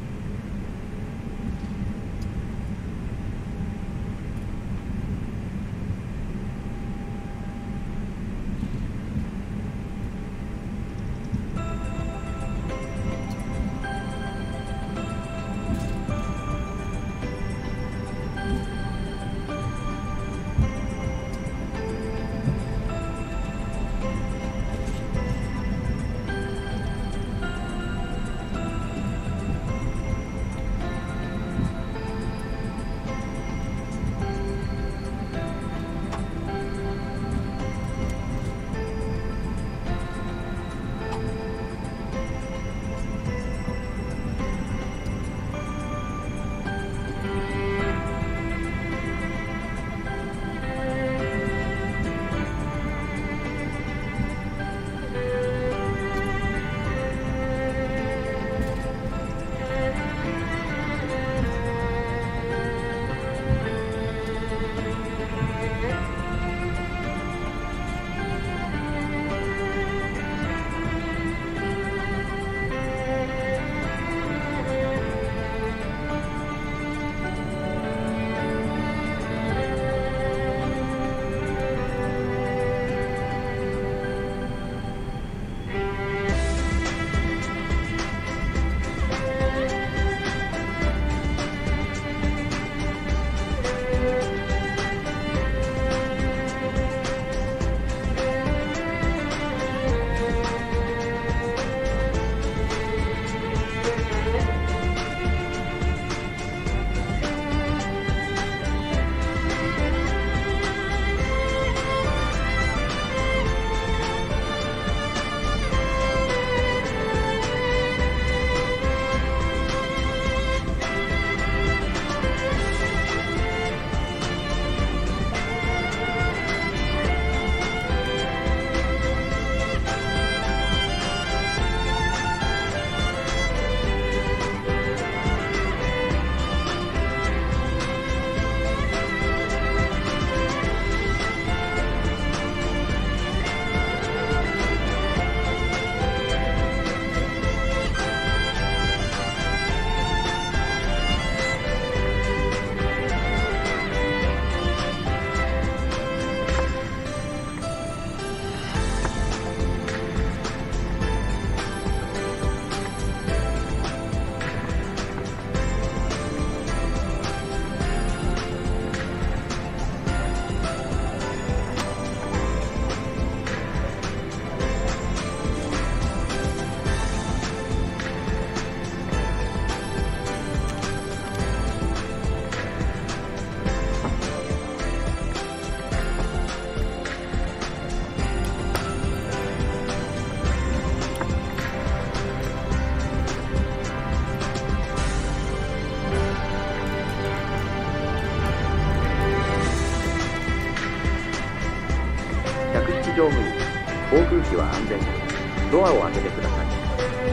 乗務員、航空機は安全に。ドアを開けてください。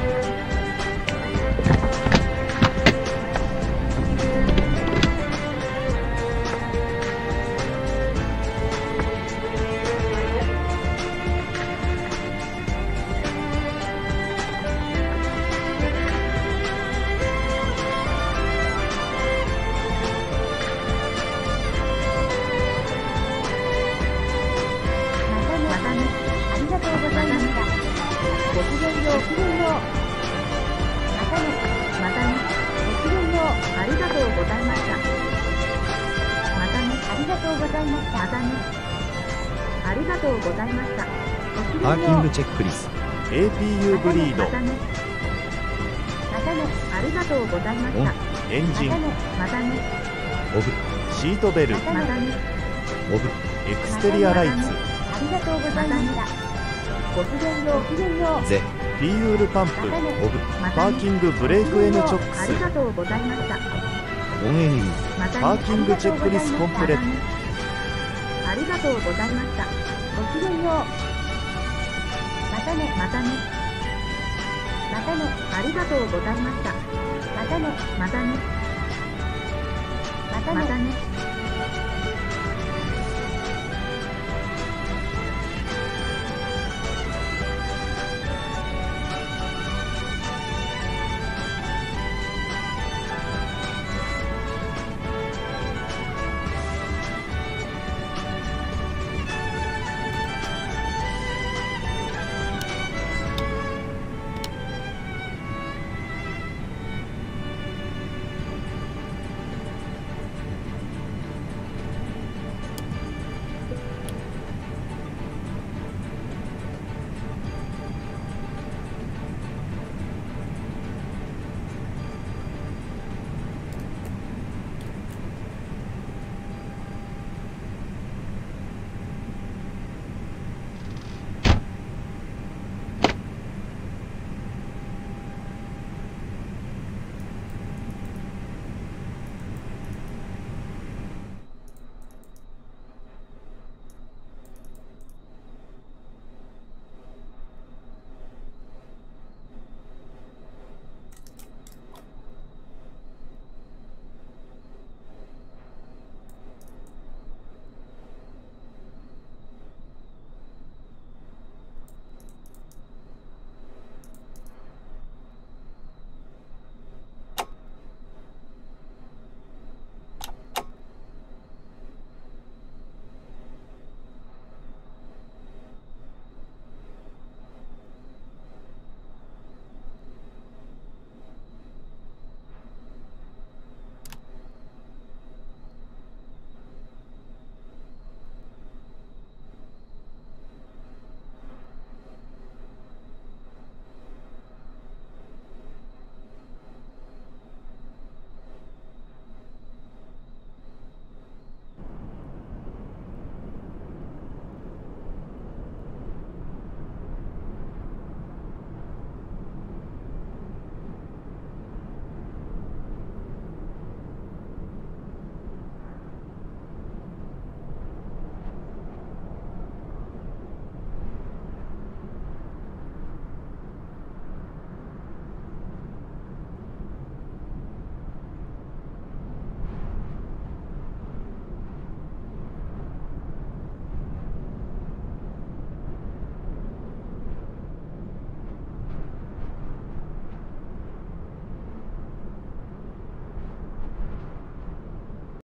パーキングチェックリスト
エーピーユー ブリード
またねまたねありがとうございました
エンジン
またね
オフ
シートベル
またね
オフ
エクステリアライツ
ありがとうございましたごきげんようごきげんよう
ゼ
フィーユールパンプ
オフ
パーキングブレーク N チョックス
ありがとうございました
オンエネミー
またね
パーキングチェックリストコンプレット
ありがとうございましたごきげんようまたねまたねまたねありがとうございましたまたねまたねまたねまたね